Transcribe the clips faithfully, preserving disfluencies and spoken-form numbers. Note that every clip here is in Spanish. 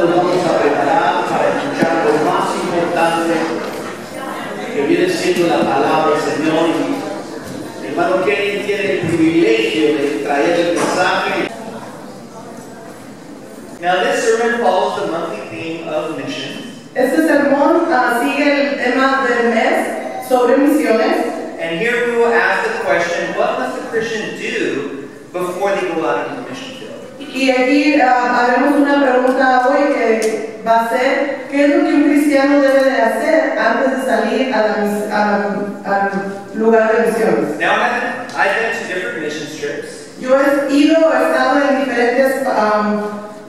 nos vamos a preparar para escuchar lo más importante que viene siendo la palabra del Señor. Y el hermano Kenny tiene el privilegio de traer el mensaje. Now this sermon follows the monthly theme of missions. Este sermón uh, sigue el tema del mes sobre misiones. And here we will ask the question, what must a Christian do before they go out into the mission field? Y aquí uh, haremos una pregunta hoy que va a ser, ¿qué es lo que un cristiano debe de hacer antes de salir a la, a, al lugar de misiones? Now I've, I've been to different mission trips. Yo he ido, he estado en diferentes um,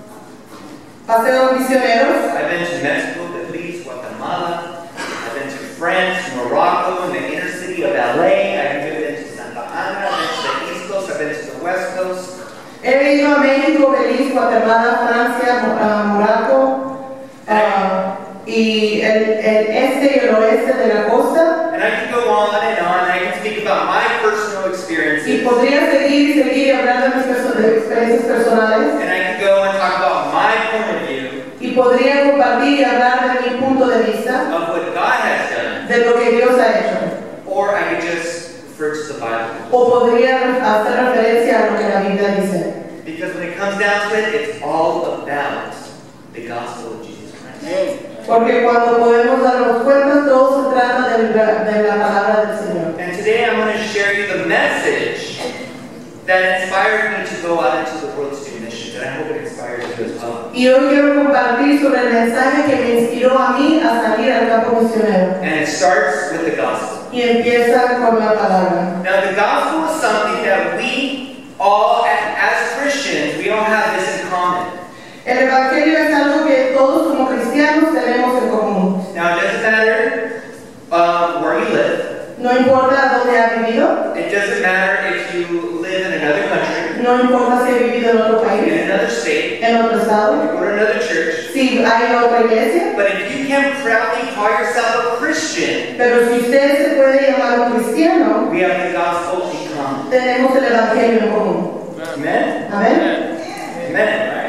paseos misioneros. I've been to Mexico, Belize, Guatemala. I've been to France, Morocco, in the inner city of L A. I've been to Santa Ana. I've been to the East Coast. I've been to the West Coast. He ido a México, Belice, Guatemala, Francia, uh, Morocco, uh, y el, el este y el oeste de la costa. And I can go on and on. I can speak about my personal experiences. Y podría seguir y seguir y hablar de mis perso de experiencias personales. And I can go and talk about my point of view. Y podría compartir y hablar de mi punto de vista. Of what God has done. De lo que Dios ha hecho. Or I could just refer to the Bible. O podría hacer referencia a lo que la Biblia dice. Because when it comes down to it, it's all about the gospel of Jesus Christ. Porque cuando podemos darnos cuenta, todo se trata de la, de la palabra del Señor. And today I'm going to share you the message that inspired me to go out into the world to do missions, and I hope it inspires you as well. Y hoy quiero compartir sobre el mensaje que me inspiró a mí a salir al campo misionero. And it starts with the gospel. Y empieza con la palabra. Now the gospel is something that we all, as Christians, we all have this in common. El evangelio es algo que todos como cristianos tenemos en común. Now it doesn't matter uh, where you live. No importa dónde ha vivido. It doesn't matter if you live in another country. No importa si ha vivido en otro país. In another state. En otro estado. Go to another church. Si hay otra iglesia. But if you can proudly call yourself a Christian, pero si usted se puede llamar un cristiano, we have the gospel in common. Tenemos el evangelio en común. Amen. Amen. Amen. Right.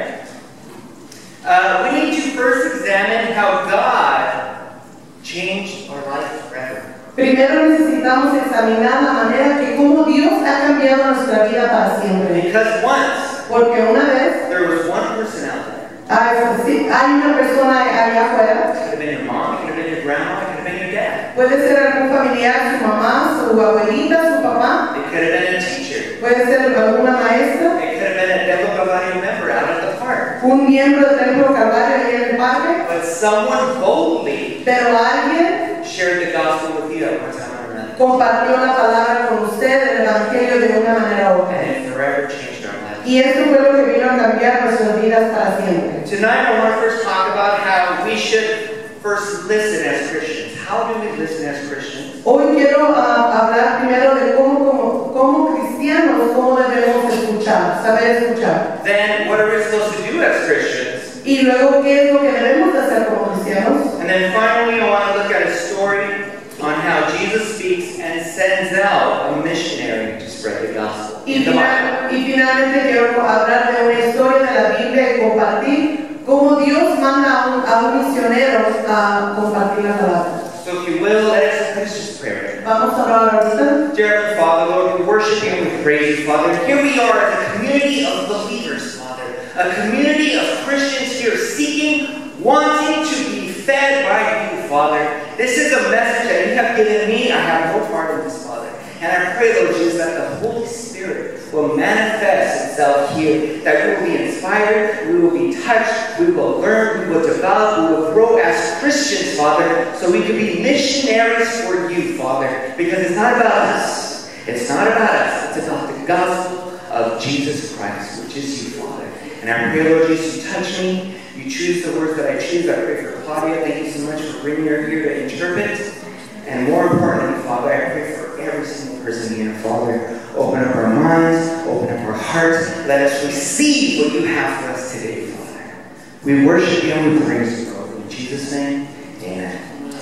Uh, we need to first examine how God changed our life forever. Primero necesitamos examinar la manera que cómo Dios ha cambiado nuestra vida para siempre. Because once, porque una vez, there was one person out there. Hay, hay una persona allá afuera. It could have been your mom, it could have been your grandma, it could have been your dad. Puede ser algún familiar, su mamá, su abuelita, su papá. It could have been a teacher. Puede ser alguna maestra. It could have been a Templo Calvario member out at the park. Un miembro del Templo Calvario ahí en el parque. But someone boldly Pero alguien shared the gospel with you at one time or another. Compartió la palabra con usted, el evangelio de una manera u otra. And it forever changed our lives. Y esto fue lo que vino a cambiar nuestras vidas para siempre. Tonight I want to first talk about how we should first listen as Christians. How do we listen as Christians? Hoy quiero uh, hablar primero de cómo, como, como cristianos, cómo debemos escuchar, saber escuchar. Then what are we supposed to do as Christians? Y luego, ¿qué es lo que debemos hacer como cristianos? And then finally I want to look at a story on how Jesus speaks and sends out a missionary to spread the gospel. Y, final, y finalmente quiero hablar de una historia de la Biblia y compartir cómo Dios manda a un, a un misionero a compartir la palabra. So if you will, let us, let's just pray. Vamos a hablar ahorita. Dear Heavenly Father, Lord, we worship you and we praise you, Father. Here we are as a community of believers, Father. A community of Christians here seeking, wanting to be fed by you, Father. This is a message that you have given me. I have no part in this, Father. And I pray, Lord Jesus, that the Holy Spirit will manifest itself here, that we will be inspired, we will be touched, we will learn, we will develop, we will grow as Christians, Father, so we can be missionaries for you, Father. Because it's not about us. It's not about us. It's about the gospel of Jesus Christ, which is you, Father. And I pray, Lord Jesus, you touch me. You choose the words that I choose. I pray for Claudia. Thank you so much for bringing her here to interpret. And more importantly, Father, I pray for every single person here, Father. Open up our minds, open up our hearts. Let us receive what you have for us today, Father. We worship you and we praise you, Lord. In Jesus' name, amen.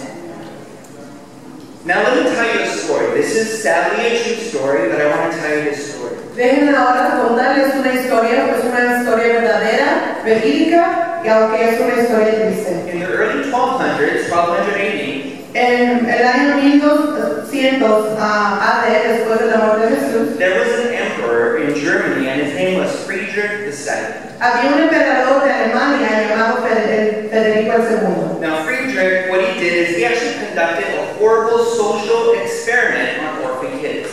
Now let me tell you a story. This is sadly a true story, but I want to tell you this story. Dejen ahora contarles una historia, pues una historia verdadera. verídica, y aunque es una historia triste. In the early twelve hundreds, twelve hundred A D, En el año mil doscientos A D, después de la muerte de Jesús, there was an emperor in Germany, and his name was Friedrich the Second. había un emperador de Alemania llamado Fede- Federico el segundo. Now, Friedrich, what he did is he actually conducted a horrible social experiment on orphan kids.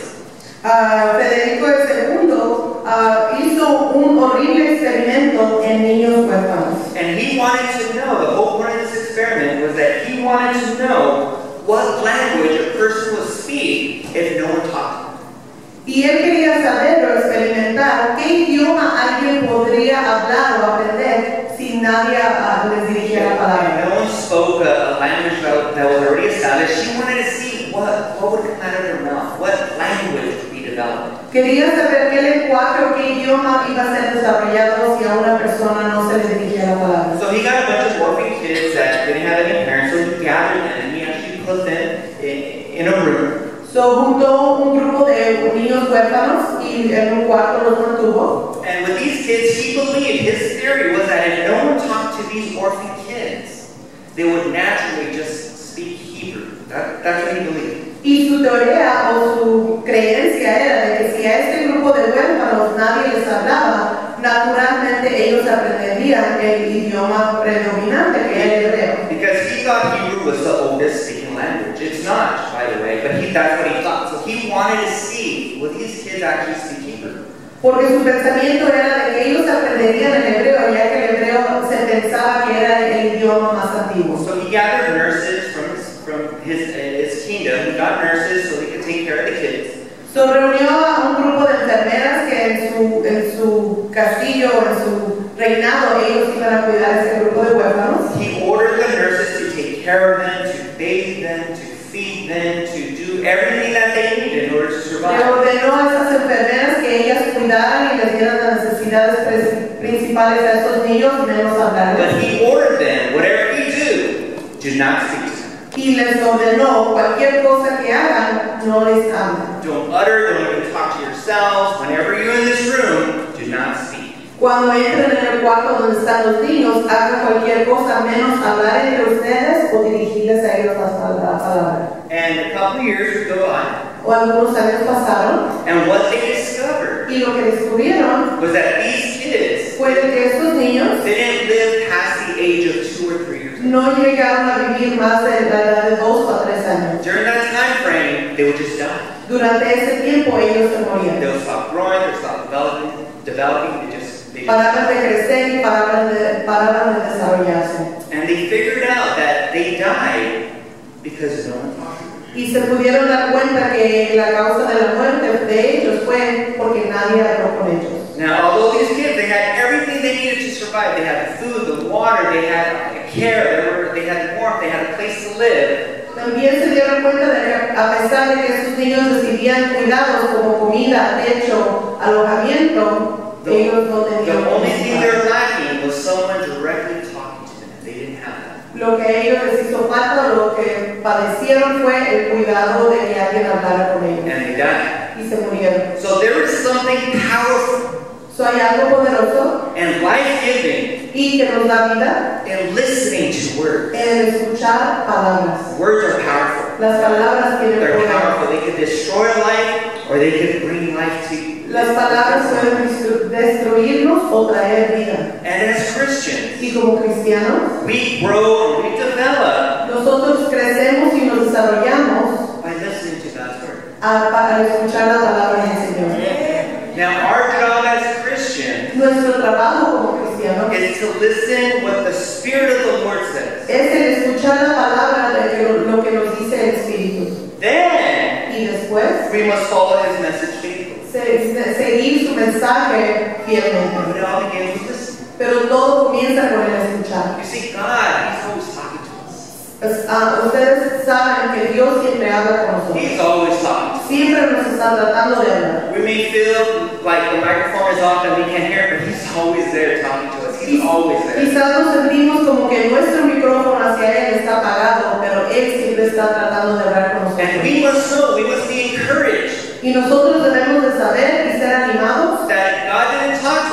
Ah, Federico el segundo ah, hizo un horrible experimento en niños huérfanos. And he wanted to know, the whole point of this experiment was that he wanted to know what language a person would speak if no one talked to them. Y él quería saber o experimentar qué idioma alguien podría hablar o aprender si nadie ah, les dirigiera la If palabra. no one spoke a, a language that, that was already established, he wanted to see what, what would come out of their mouth, what language would be developed. Quería saber qué lenguaje o qué idioma iba a ser desarrollado si a una persona no se le dirigía la palabra. So he got a bunch of orphan kids that didn't have any parents, so he gathered them and he actually put them in, in a room. So juntó un grupo de niños huérfanos y en un cuarto los mantuvo. And with these kids, he believed, his theory was that if no one talked to these orphan kids, they would naturally just speak Hebrew. That, that's what he believed. Y su teoría o su creencia era de que si a este grupo de huérfanos nadie les hablaba, naturalmente ellos aprenderían el idioma predominante, que era el hebreo. Because he thought Hebrew was the oldest speaking language. It's not, by the way, but he, that's what he thought. So he wanted to see, will these kids actually speak Hebrew? Porque su pensamiento era de que ellos aprenderían el hebreo, ya que el hebreo se pensaba que era el idioma más antiguo. So he gathered nurses from his, from his, uh, his kingdom. He got nurses so they could take care of the kids. So reunió a un grupo de enfermeras que en su, en su castillo o en su reinado ellos iban a cuidar a ese grupo de huérfanos. He ordered the nurses to take care of them, to bathe them, to feed them, to do everything that they needed in order to Le survive. ordenó a esas enfermeras que ellas cuidaran y les dieran las necesidades pres- principales a estos niños, menos hablarles. But he ordered them, whatever you do, do not speak to them. Y les ordenó cualquier cosa que hagan, no les hablen. Don't utter, don't even talk to yourselves. Whenever you're in this room, do not speak. Cuando entren en el cuarto donde están los niños, hagan cualquier cosa menos hablar entre ustedes o dirigirles a ellos la la palabra. And a couple of years would go by, O algunos años pasaron and what they discovered y lo que descubrieron was that these kids, fue de que estos niños they didn't live past the age of two or three years old. no llegaron a vivir más de la edad de dos o tres años. During that time frame, they would just die. Durante ese tiempo ellos se morían. They'll stop growing, they'll stop developing, developing, they just, they just Paraban de crecer y paraban de, paraban de desarrollarse. And they figured out that they died because no one talked to them. Y se pudieron dar cuenta que la causa de la muerte de ellos fue porque nadie habló con ellos. Now, although these kids, they had everything they needed to survive. They had the food, the water, they had care, they, were, they had warmth, they had a place to live. También se dieron cuenta de que a pesar de que estos niños recibían cuidados como comida, techo, alojamiento, The, ellos no tenían. the only thing they necesidad. were lacking was someone directly talking to them. They didn't have that. Lo que a ellos les hizo falta, lo que padecieron fue el cuidado de que alguien hablara con ellos. And they died. Y se murieron. So there was something powerful So hay algo poderoso and life-giving y que nos da vida in listening to words. en escuchar palabras. Words are powerful. Las palabras tienen They're poder. powerful. They could destroy life or they could bring life to you. Las palabras pueden destru- destruirnos o traer vida. And as Christians, Y como cristianos, we grow and we develop nosotros crecemos y nos desarrollamos by listening to God's word. a- para escuchar la palabra del Señor. Now, our job as Christians Nuestro trabajo como cristianos is to listen what the Spirit of the Lord says. es el escuchar la palabra de que lo, lo que nos dice el Espíritu. Then Y después, we must follow His message faithfully. se- se- seguir su mensaje But fielmente. it all begins with listening. Pero todo comienza con el escuchar. You see, God, He's always talking to us. Pues, ah, ustedes saben que Dios siempre habla con nosotros. He's always talking to us. Siempre nos está tratando de hablar. We may feel like the microphone is off and we can't hear it, but He's always there talking to us. He's always there. Quizás nos sentimos como que nuestro micrófono hacia Él está apagado, pero Él siempre está tratando de hablar con And nosotros. we must know, we must be encouraged Y nosotros debemos de saber y ser animados that God didn't talk to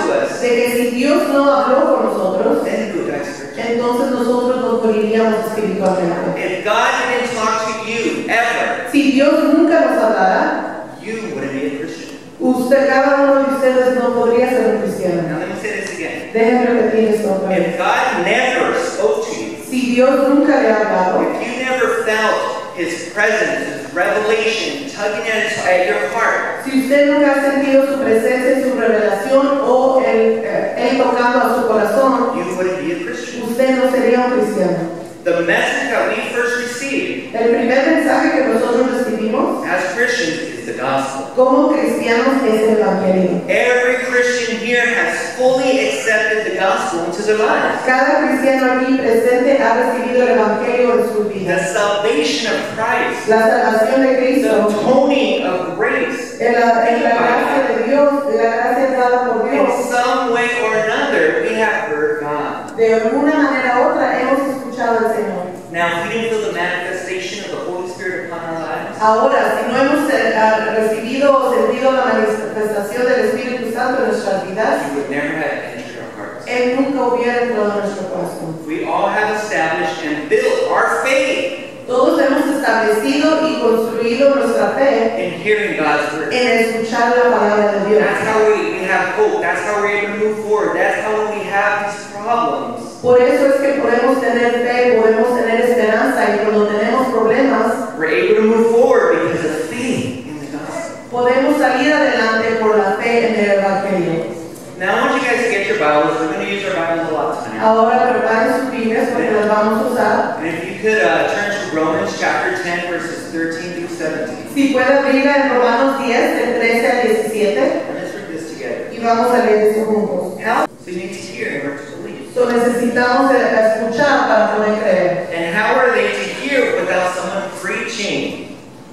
to us, de que si Dios no habló con nosotros, then who dies spiritually? entonces nosotros nos moriríamos espiritualmente. If God didn't talk to you ever, Si Dios nunca nos hablara, you wouldn't be a Christian. usted, cada uno de ustedes no podría ser un cristiano. Now let me say this again. Déjenme repetir esto otra vez. If God never spoke to you, Si Dios nunca le ha hablado, if you never felt His presence, His revelation tugging at, his, at your heart, si usted nunca ha sentido su presencia, su revelación o el, eh, él tocando a su corazón, you wouldn't be a Christian. usted no sería un cristiano. The message that we first received El primer mensaje que nosotros recibimos as Christians is the gospel. como cristianos es el Evangelio. Every Christian here has fully accepted the gospel into their lives. Cada cristiano aquí presente ha recibido el Evangelio en sus The vidas. salvation of Christ, La salvación de the Cristo, atoning of grace, en la, en la gracia de Dios, la gracia dada por in Dios. some way or another, we have heard God. De alguna manera u otra hemos escuchado al Señor. Now, if we didn't feel the manifestation of the Holy Spirit upon our lives, Ahora, si no hemos eh, ah, recibido o sentido la manifestación del Espíritu Santo en nuestras vidas, you would never have entered our hearts. Él nunca hubiera entrado en nuestro corazón. We all have established and built our faith Todos hemos establecido y construido nuestra fe in hearing God's word. en escuchar la palabra de Dios. That's how we, we have hope. That's how we're able to move forward. That's how when we have these problems, Por eso es que podemos tener fe, podemos tener esperanza y cuando tenemos problemas, we're able to move forward because of faith in the gospel. podemos salir adelante por la fe en el Evangelio. Now, I want you guys to get your Bibles. We're going to use our Bibles a lot tonight. Ahora preparen sus Biblias porque las vamos a usar. And if you could uh, turn to Romans chapter ten, verses thirteen through seventeen. Si puede abrirla en Romanos diez, del trece al diecisiete, And let's read this together. y vamos a leer eso juntos. How? So you need to hear in order to believe. So necesitamos eh, escuchar para poder creer. And how are they to hear without someone preaching?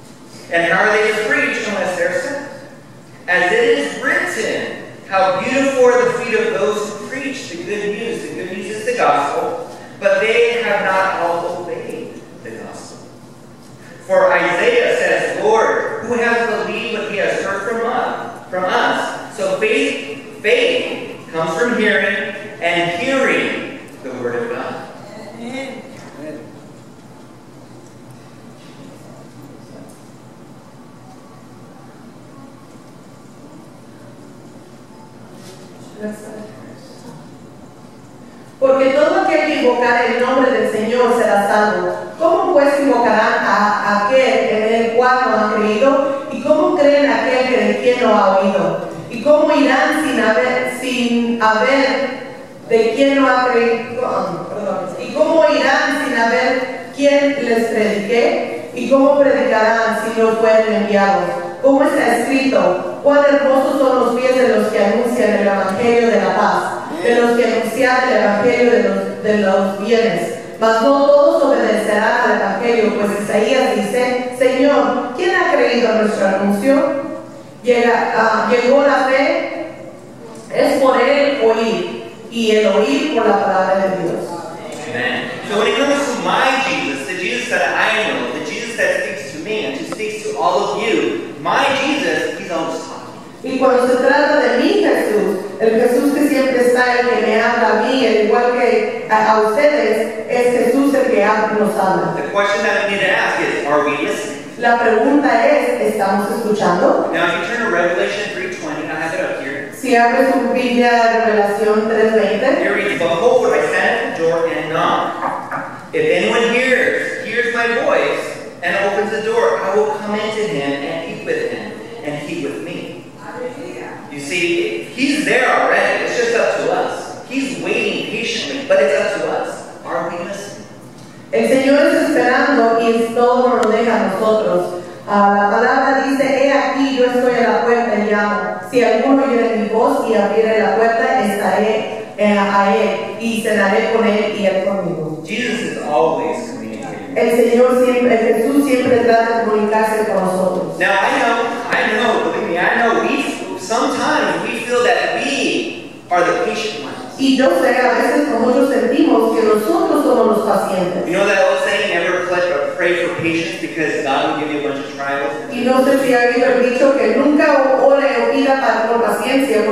And how are they to preach unless they're sent? As it is written, how beautiful are the feet of those who preach the good news. The good news is the gospel, but they have not all obeyed the gospel. For Isaiah says, Lord, who has believed what he has heard from us? From us? So faith, faith comes from hearing, and hearing the word of God. Amen. Porque todo aquel que invocar el nombre del Señor será salvo. ¿Cómo pues invocarán a aquel en el cual no han creído? ¿Y cómo creen aquel que de quien no ha oído? ¿Y cómo irán sin haber, sin haber de quien no ha creído? Oh, perdón. ¿Y cómo irán sin haber quien les predique? ¿Y cómo predicarán si no fueren enviados? Como está escrito, cuán hermosos son los pies de los que anuncian el Evangelio de la paz, de los que anuncian el Evangelio de los, de los bienes. Mas no todos obedecerán al Evangelio, pues Isaías dice, Señor, ¿quién ha creído a nuestro anuncio? Llega, uh, llegó la fe, es por el oír, y el oír por la palabra de Dios. Amen. So when it comes to my Jesus, the Jesus that I know, the Jesus that speaks to me and who speaks to all of you, my Jesus, he's always talking. Y cuando se trata de mi Jesús, el Jesús que siempre está, el que me habla a mí, el igual que a, a ustedes, es Jesús el que nos habla. The question that we need to ask is, are we listening? La pregunta es, ¿estamos escuchando? Now, if you turn to Revelation three twenty, I have it up here. Si abre su Biblia de Revelación tres veinte, Here reads, Behold, I stand at the door and knock. If anyone hears, hears my voice, and opens the door, I will come into him and eat with him, and he with me. You see, he's there already. It's just up to us. He's waiting patiently, but it's up to us. Are we listening? el Señor está esperando y todo nos deja a nosotros. Uh, la palabra dice, he aquí, yo estoy a la puerta y llamo. Si alguno oyere mi voz y abriere la puerta, estaré eh, a él y cenaré con él y él conmigo. Jesus is always communicating. El Señor siempre, el Jesús siempre trata de comunicarse con nosotros. Now, I know, I know, believe me, I know, we sometimes we feel that we are the patient ones. Y yo sé, a veces nosotros sentimos que nosotros somos los pacientes. You know that old saying, never pray for patience because God will give you a bunch of trials? Y no sé si ha oído el dicho que nunca ore o pida para por paciencia, porque entonces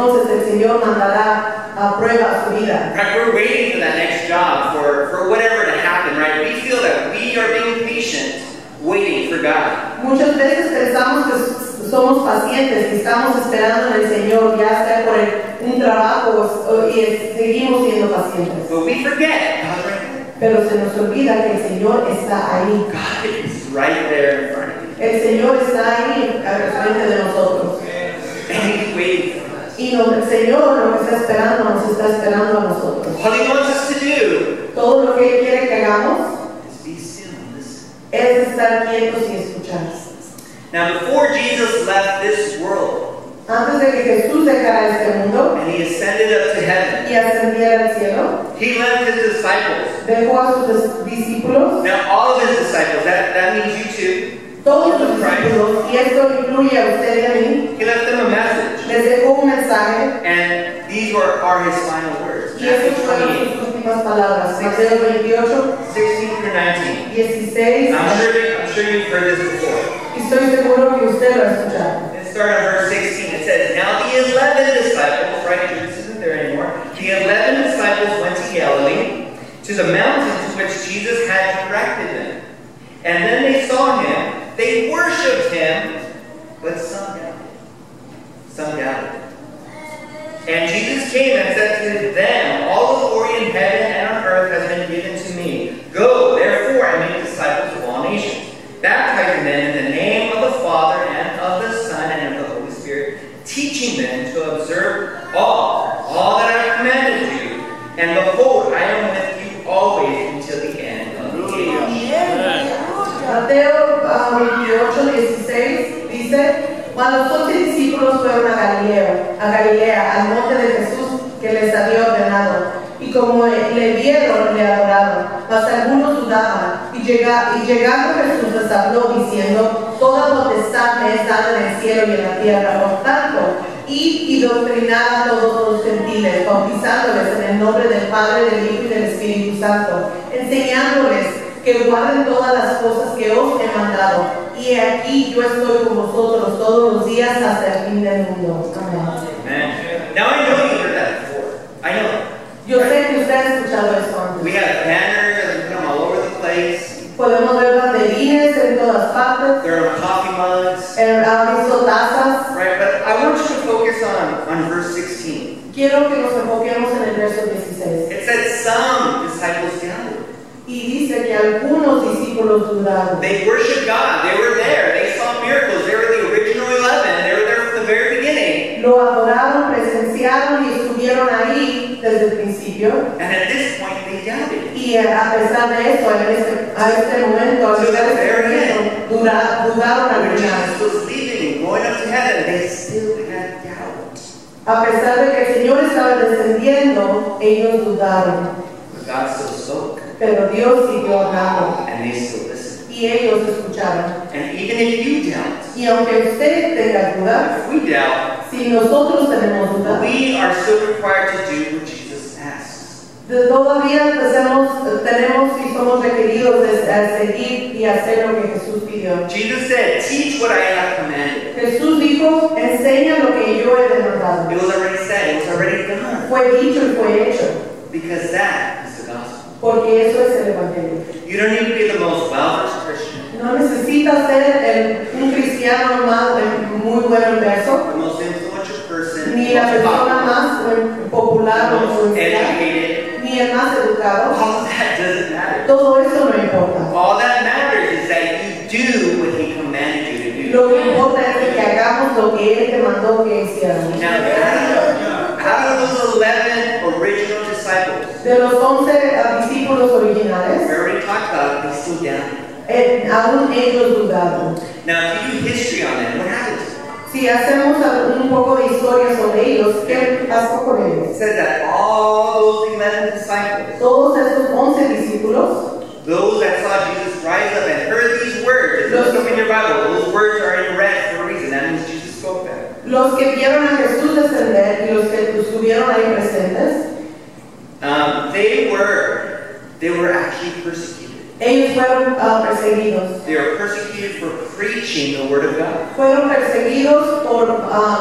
entonces el Señor mandará a prueba su vida. Right? We're waiting for that next job, for, for whatever to happen, right? We feel that we are being patient, waiting for God. Muchas veces pensamos que somos pacientes y estamos esperando en el Señor, ya sea por el, un trabajo o, y seguimos siendo pacientes. But we forget God right there. Pero se nos olvida que el Señor está ahí. God is right there in front of you. El Señor está ahí al frente de nosotros. And He's waiting for us. Y nos, el Señor lo que está esperando, nos está esperando a nosotros. All He wants us to do Todo lo que Él quiere que hagamos is be still and listen. es estar quietos y escuchar. Now, before Jesus left this world Antes de que Jesús dejara este mundo and He ascended up to heaven, y ascendiera al cielo, He left His disciples. dejó a sus discípulos, Now, all of His disciples, that, that means you too. todos sus discípulos, y esto incluye a usted y a mí, He left them a message. les dejó un mensaje, And these were, are His final words. y estas Matthew fueron twenty-eight, sus últimas palabras. Mateo veintiocho, sixteen through nineteen. dieciséis, I'm sure, I'm sure you've heard this before. y estoy seguro que usted lo ha escuchado. Let's start on verse sixteen. It says, Now the eleven disciples, right, Judas isn't there anymore. The eleven disciples went to Galilee, to the mountain to which Jesus had directed them. And then they saw Him. They worshipped Him, but some doubted. Some doubted. And Jesus came and said to them, All authority in heaven and on earth has been given to me. Go, therefore, and make disciples of all nations, baptizing them in the name of the Father and of the Son and of the Holy Spirit, teaching them to observe all, all that I have commanded you. And behold, I am with you always until the end of the age. Mateo uh, veintiocho, dieciséis dice, cuando los once discípulos fueron a Galilea, a Galilea, al monte de Jesús que les había ordenado, y como le vieron, le adoraron, mas algunos dudaban, y, llega, y llegando Jesús les habló diciendo, toda potestad me es dada en el cielo y en la tierra, por tanto, id y doctrinad a todos los gentiles, bautizándoles en el nombre del Padre, del Hijo y del Espíritu Santo, enseñándoles que guarden todas las cosas que os he mandado. Y aquí yo estoy con vosotros todos los días hasta el fin del mundo. Amén. Amen. Now I know you heard that before. I know it. Yo sé que usted ha escuchado esto We antes. have banners that come all over the place. Podemos ver banderines en todas partes. There are coffee mugs. Eh, Han visto tazas. Right, but I want you to focus on, on verse sixteen. Quiero que nos enfoquemos en el verso dieciséis. It said some disciples doubted. Y dice que algunos discípulos dudaron. They worshiped God. They were there. They saw miracles. They were the original eleven. They were there from the very beginning. Lo adoraron, presenciaron y estuvieron ahí desde el principio. And at this point, they doubted. Y a pesar de eso, en este, a este momento, a So pesar de that este very momento, dura- dudaron al When final. Jesus was leaving and going up to heaven, they still had doubt. A pesar de que el Señor estaba descendiendo, ellos dudaron. But God still spoke. Pero Dios siguió hablando And they still listened. y ellos escucharon. And even if you doubt, Y aunque usted tenga dudas, if we doubt, si nosotros tenemos dudas, we are still required to do what Jesus asks. de- todavía hacemos- tenemos y somos requeridos de a seguir y hacer lo que Jesús pidió. Jesus said, teach what I have commanded. Jesús dijo, enseña lo que yo he demandado. It was already said, it was already done. Fue dicho y fue hecho, Because that is the gospel. porque eso es el Evangelio. You don't need to be the most well-versed Christian, No necesita ser el- un cristiano más eh, muy bueno en verso, the most influential person, ni the la most persona popular, más eh, popular the o most influencial, educated. ni el más educado. All of that doesn't matter. Todo eso no importa. All that matters is that you do what He commanded you to do. Lo que importa es que hagamos lo que Él te mandó que hiciéramos. Now, out of, out of those eleven original disciples, De los once ah, discípulos we originales, already talked about they still doubted. eh, aún ellos dudaron. Now, if you do history on them, what happens? Si hacemos un poco de historia sobre ellos, ¿qué pasó con It ellos? says that all those eleven disciples, Todos esos once discípulos, those that saw Jesus rise up and heard these words, if you look in your Bible, those words are in red for a reason. That means Jesus spoke them. los que vieron a Jesús descender y los que estuvieron ahí presentes, Um, they were, they were actually persecuted. ellos fueron ah, perseguidos. They were persecuted for preaching the Word of God. Fueron perseguidos por ah,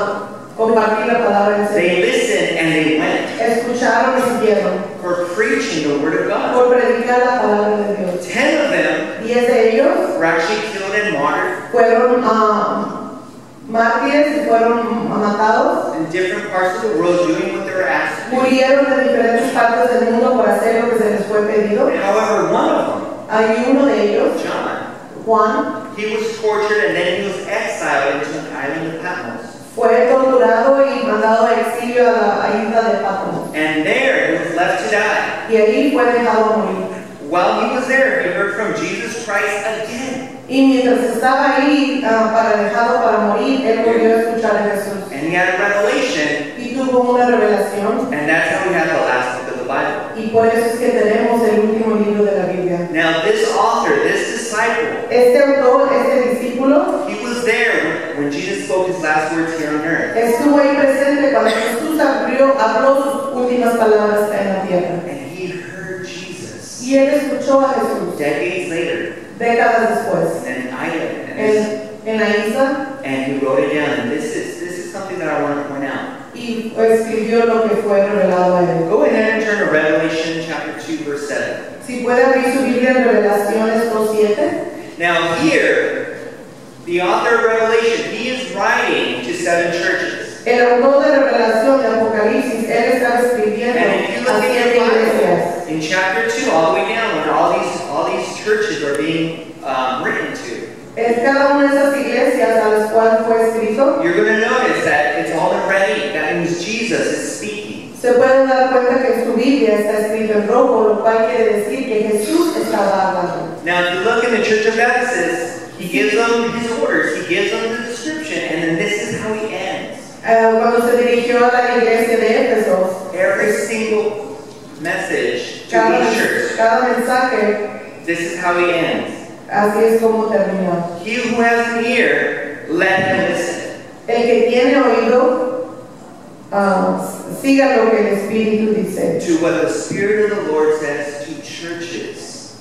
compartir la palabra del They Señor. listened and they went Escucharon y siguieron for preaching the word of God. por predicar la palabra de Dios. Ten of them Diez de ellos were actually killed and martyred fueron ah, mártires y fueron matados. in different parts of the world doing what they were asked to do. Murieron en diferentes partes del mundo por hacer lo que se les fue pedido. However, one of them, Hay uno de ellos, John, Juan, he was tortured and then he was exiled into an island of Patmos. fue torturado y mandado a exilio a la isla de Patmos. And there he was left to die. Y ahí fue dejado morir. While he was there, he heard from Jesus Christ again. Y mientras estaba ahí ah, para dejado para morir, él volvió a escuchar a Jesús. And he had a revelation, Y tuvo una revelación. and that's how we have the last book of the Bible. Y por eso es que tenemos el último libro de la Biblia. Now, this author, this disciple, Este autor, este discípulo, he was there when Jesus spoke his last words here on earth. estuvo ahí presente cuando Jesús abrió, habló sus últimas palabras en la tierra. And he heard Jesus Y él escuchó a Jesús decades later décadas después in an island. And, en, en la isla and he wrote it down. And this is, this is something that I want to point out. y escribió lo que fue revelado a él. Go ahead and turn to Revelation chapter two, verse seven. Si puede abrir su Biblia en Revelaciones dos siete. Now here, the author of Revelation, he is writing to seven churches. El autor de Revelación de Apocalipsis, él estaba escribiendo And if you look a at siete your Bible, iglesias. in chapter two, all the way down, when all these all these churches are being um, written to, En cada una de esas iglesias a las cuales fue escrito, you're going to notice that it's all in red. That means Jesus is speaking. se pueden dar cuenta que en su Biblia está escrito en rojo, lo cual quiere decir que Jesús estaba hablando. Now, if you look in the church of Ephesus, he gives them his orders, he gives them the description, and then this is how he ends. Eh, cuando se dirigió a la iglesia de Éfeso, Every single message to cada, each church, cada mensaje, this is how he ends. así es como terminó. He who has an ear, let him listen. El que tiene oído, ah, siga lo que el Espíritu dice. To what the Spirit of the Lord says to churches.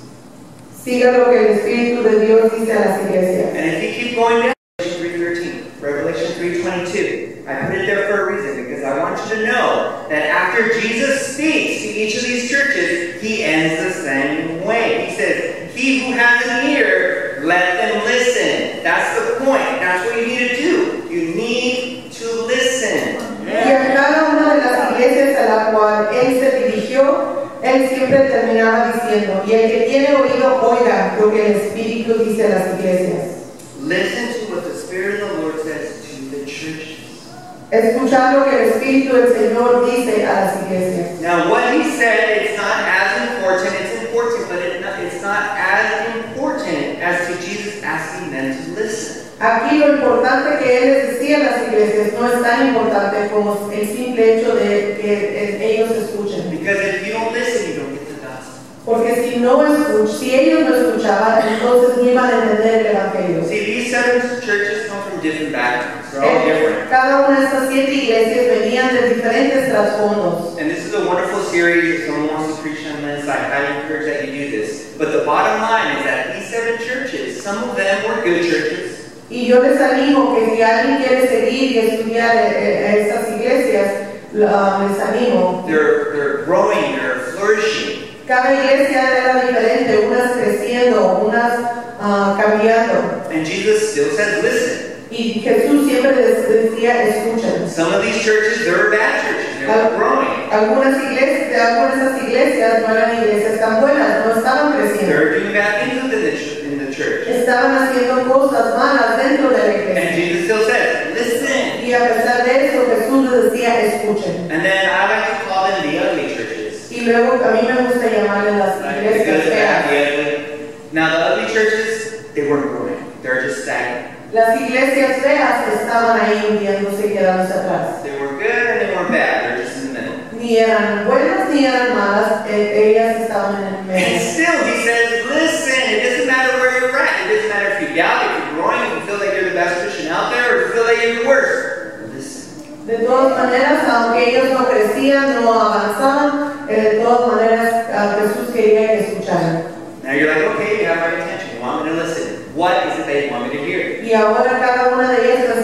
Siga lo que el Espíritu de Dios dice a las iglesias. And if you keep going down, Revelation three thirteen, Revelation three twenty-two, I put it there for a reason because I want you to know that after Jesus speaks to each of these churches, he ends the same way. He says, he who has an ear, let them listen. That's the point. That's what you need to do. You need to listen. Y a cada una de las iglesias a la cual él se dirigió, él siempre terminaba diciendo, y el que tiene oído, oiga lo que el Espíritu dice a las iglesias. Listen to what the Spirit of the Lord says to the churches. Escuchar lo que el Espíritu del Señor dice a las iglesias. Now, what he said, it's not as important. It's important, but it not, it's not as important as to Jesus asking them to listen. Aquí lo importante que él les decía a las iglesias no es tan importante como el simple hecho de que ellos escuchen. Because if you don't listen, you don't get the gospel. Porque si, no escuch, si ellos no escuchaban, entonces no iban a entender el Evangelio. See, these seven churches come from different backgrounds. They're all different. Cada una de estas siete iglesias venían de diferentes trasfondos. And this is a wonderful series. If someone wants to preach on this, I highly encourage that you do this. But the bottom line is that these seven churches, some of them were good churches. Y yo les animo que si alguien quiere seguir y estudiar eh, esas iglesias, uh, les animo. They're, they're growing, they're flourishing. Cada iglesia era diferente, unas creciendo, unas uh, cambiando. And Jesus still says, listen. Y Jesús siempre les decía, escuchen. Some of these churches, they're bad churches. They're growing. Algunas iglesias, algunas de esas iglesias no eran iglesias tan buenas, no estaban creciendo. They're doing bad things within the, ch- in the church. Estaban haciendo cosas malas dentro de la And iglesia. Jesus still says, listen. Y a pesar de eso, Jesús les decía, escuchen. And then I like to call them the ugly churches. Y luego a mí me gusta llamarle las Like the iglesias good, the bad, feas. the ugly. Now the ugly churches, they weren't growing. They're just stagnant. Las iglesias feas estaban ahí hundiéndose y quedándose atrás. They were good and they weren't bad. They're just in the middle. Ni eran buenas ni eran malas, eh, ellas estaban en el And medio. still, he says, listen. It doesn't matter where you're at. It doesn't matter if you doubt, if you're growing, if you feel like you're the best Christian out there, or if you feel like you're the worst. Listen. De todas maneras, aunque ellos no crecían, no avanzaban, eh, de todas maneras a Jesús quería que escucharan. Now you're like, okay, you have my attention. You want me to listen. What is it that you want me to hear? Y ahora cada una de ellas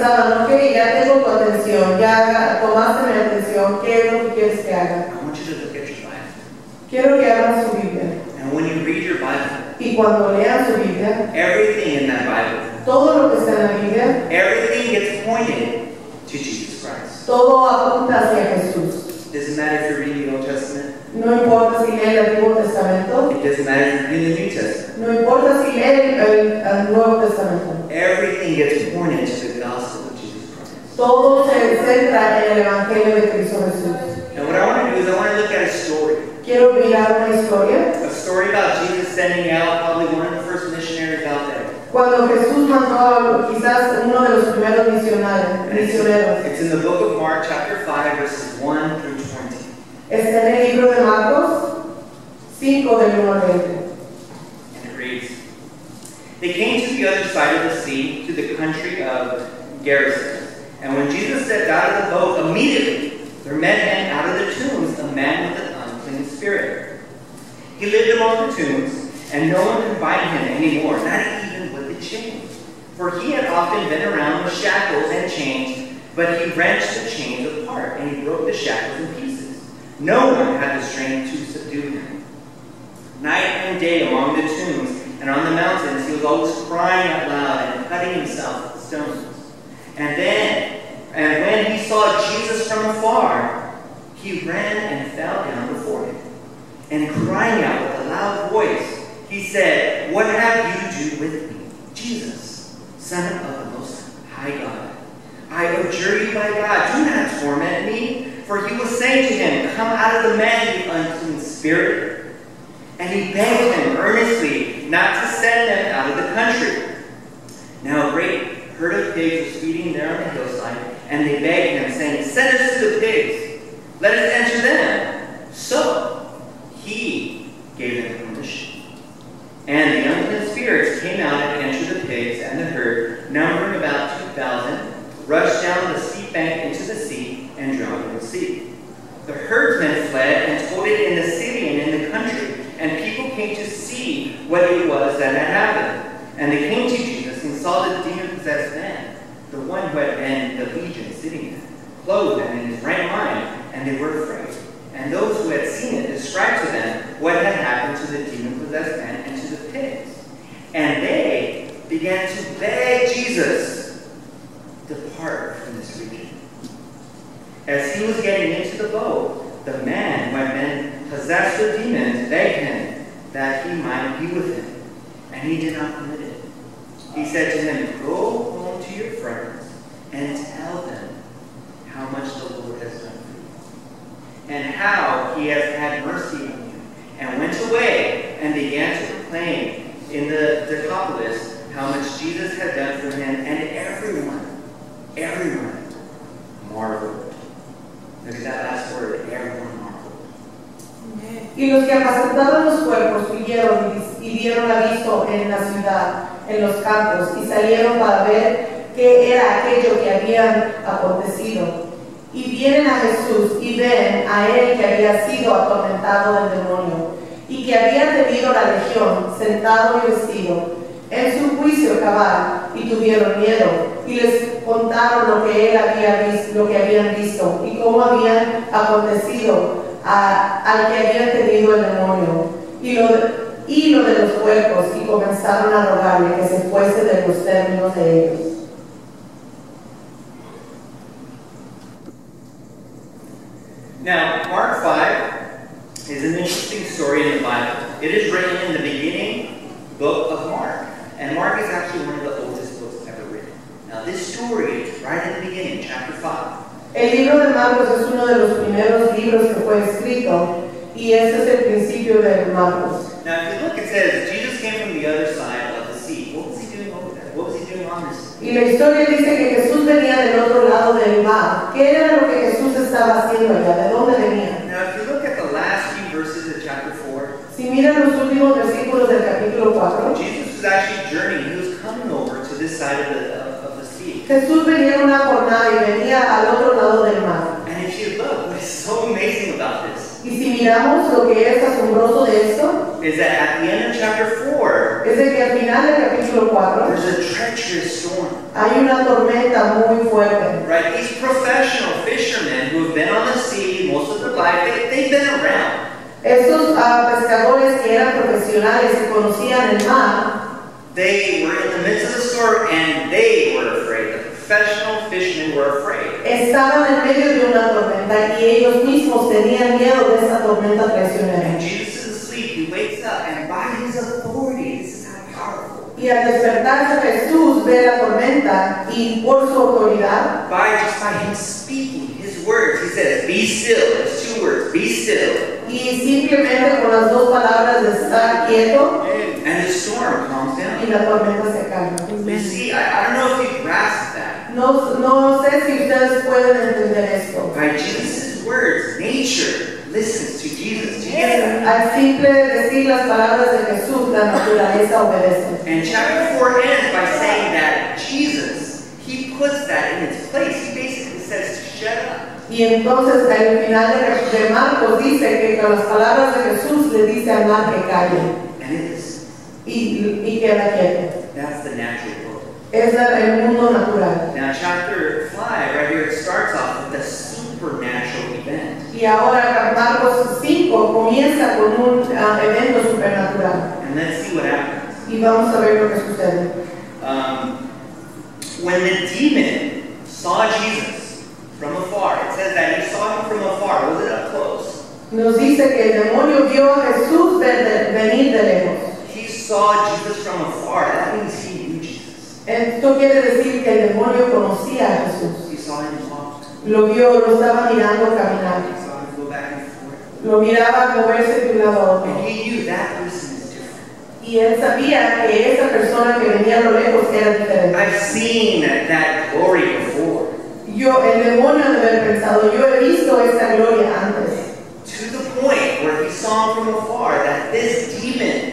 pensaban, ok, ya tengo tu atención, ya tomaste mi atención, ¿qué es lo que quieres que haga? I want you to look at your Bible. Quiero que abran su Biblia. And when you read your Bible, Y cuando lean su Biblia, everything in that Bible, todo lo que está en la Biblia, everything gets pointed to Jesus Christ. todo apunta hacia Jesús. It doesn't matter if you're reading the Old Testament. No importa si lee el Antiguo Testamento, It doesn't matter if you're reading the New Testament. no importa si lee el, el- el Nuevo Testamento. Everything gets pointed to the gospel of Jesus Christ. Todo se centra en el Evangelio de Cristo Jesús. And what I want to do is I want to look at a story. Quiero mirar una historia. A story about Jesus sending out probably one of the first missionaries out there. Cuando Jesús mandó a quizás uno de los primeros misionarios, And it's, misioneros. it's in the book of Mark, chapter five, verses one through twenty. Está en el libro de Marcos cinco del uno al veinte. And it reads, They came to the other side of the sea, to the country of Gerasene. And when Jesus stepped out of the boat, immediately there met him out of the tombs a man with an unclean spirit. He lived among the tombs, and no one could bind him anymore, not even with a chain. For he had often been around with shackles and chains, but he wrenched the chains apart, and he broke the shackles in pieces. No one had the strength to subdue him. Night and day among the tombs and on the mountains, he was always crying out loud and cutting himself with stones. And then, and when he saw Jesus from afar, he ran and fell down before him. And crying out with a loud voice, he said, What have you to do with me, Jesus, Son of the Most High God? I adjure you by God, do not torment me. For he was saying to him, Come out of the man, you unclean spirit. And he begged him earnestly not to send them out of the country. Now a great herd of pigs was feeding there on the hillside, and they begged him, saying, Send us to the pigs, let us enter them. So he gave them permission. And the unclean spirits came out and entered the pigs and the herd, numbering about two thousand, rushed down the steep bank into the sea, and drowned in the sea. The herdsmen fled and told it in the city and in the country, and people came to see what it was that had happened. And they came to Jesus and saw the demon-possessed man, the one who had been the legion, sitting there, clothed and in his right mind, and they were afraid. And those who had seen it described to them what had happened to the demon-possessed man and to the pigs. And they began to beg Jesus, Depart from this region. As he was getting into the boat, the man who had been possessed with demons begged him that he might be with him. And he did not permit it. He said to him, Go home to your friends and tell them how much the Lord has done for you, and how he has had mercy on you. And went away and began to proclaim in the Decapolis how much Jesus had done for him, and everyone, everyone marveled. Look at that last word, everyone marveled. Y los que apacentaban los cuerpos huyeron y dieron aviso en la ciudad, en los campos, y salieron para ver qué era aquello que habían acontecido. Y vienen a Jesús y ven a él que había sido atormentado del demonio, y que había tenido la legión, sentado y vestido, en su juicio cabal, y tuvieron miedo, y les contaron lo que él había visto, lo que habían visto, y cómo habían acontecido a, al que había tenido el demonio, y lo, y lo de los cuerpos, y comenzaron a rogarle que se fuese de los términos de ellos. Now, Mark five is an interesting story in the Bible. It is written in the beginning book of Mark. And Mark is actually one of the oldest books ever written. Now, this story is right in the beginning, chapter five. El libro de Marcos es uno de los primeros libros que fue escrito, y ese es el principio de Marcos. Now, if you look, it says Jesus came from the other side of the sea. What was he doing over there? What was he doing on this? Y la historia dice que Jesús venía del otro lado del mar. ¿Qué era lo que Jesús estaba haciendo allá? ¿De dónde venía? Now, if you look at the last few verses of chapter four, Si miran los últimos versículos del capítulo cuatro, Jesus was actually journeying. He was coming over to this side of the, of, of the sea. Jesús venía en una jornada y venía al otro lado del mar. And if you look, what is so amazing about this Y si miramos lo que es asombroso de esto, is that at the end of chapter four, es de que al final del capítulo cuatro there's a treacherous storm. Hay una tormenta muy fuerte. Right? These professional fishermen who have been on the sea most of their life, they, they've been around. Estos uh, pescadores que eran profesionales y conocían el mar, They were in the midst of the storm and they were afraid. The professional fishermen were afraid. estaban en medio de una tormenta y ellos mismos tenían miedo de esa tormenta traicionera. And Jesus is asleep. He wakes up, and by his authority, this is how powerful. Y al despertarse Jesús ve la tormenta y por su autoridad, By just by him speaking his words, he says, "Be still." There's two words: "Be still." y simplemente con las dos palabras de estar quieto, And the storm calms y down. la tormenta se calma. You see, I, I don't know if you grasp that. No, no sé si ustedes pueden entender esto. By Jesus' words, nature listens to Jesus. Do you get that? Al simple decir las palabras de Jesús, la naturaleza obedece. And chapter four ends by saying that Jesus, he puts that in its place. He basically says, "Shut up." Y entonces al final de, de Marcos dice que con las palabras de Jesús le dice al mar que calle And it is. y, y queda quieto. That's the natural world. Es la- el mundo natural. Now, chapter five, right here, it starts off with a supernatural event. Y ahora Marcos cinco comienza con un uh, evento supernatural. And let's see what happens. Y vamos a ver lo que sucede. Um, when the demon saw Jesus from afar, it says that he saw him from afar. Was it up close? Nos dice que el demonio vio a Jesús de- de- venir de lejos. He saw Jesus from afar. That means he knew Jesus. Esto quiere decir que el demonio conocía a Jesús. He saw him walk. Lo vio, lo estaba mirando He caminar. saw him go back and forth. Lo miraba moverse de un lado a And otro. he knew that person is different. Y él sabía que esa persona que venía a lo lejos era diferente. I've seen that, that glory before. Yo, el demonio de haber pensado, yo he visto esta gloria antes. To the point where he saw him from afar that this demon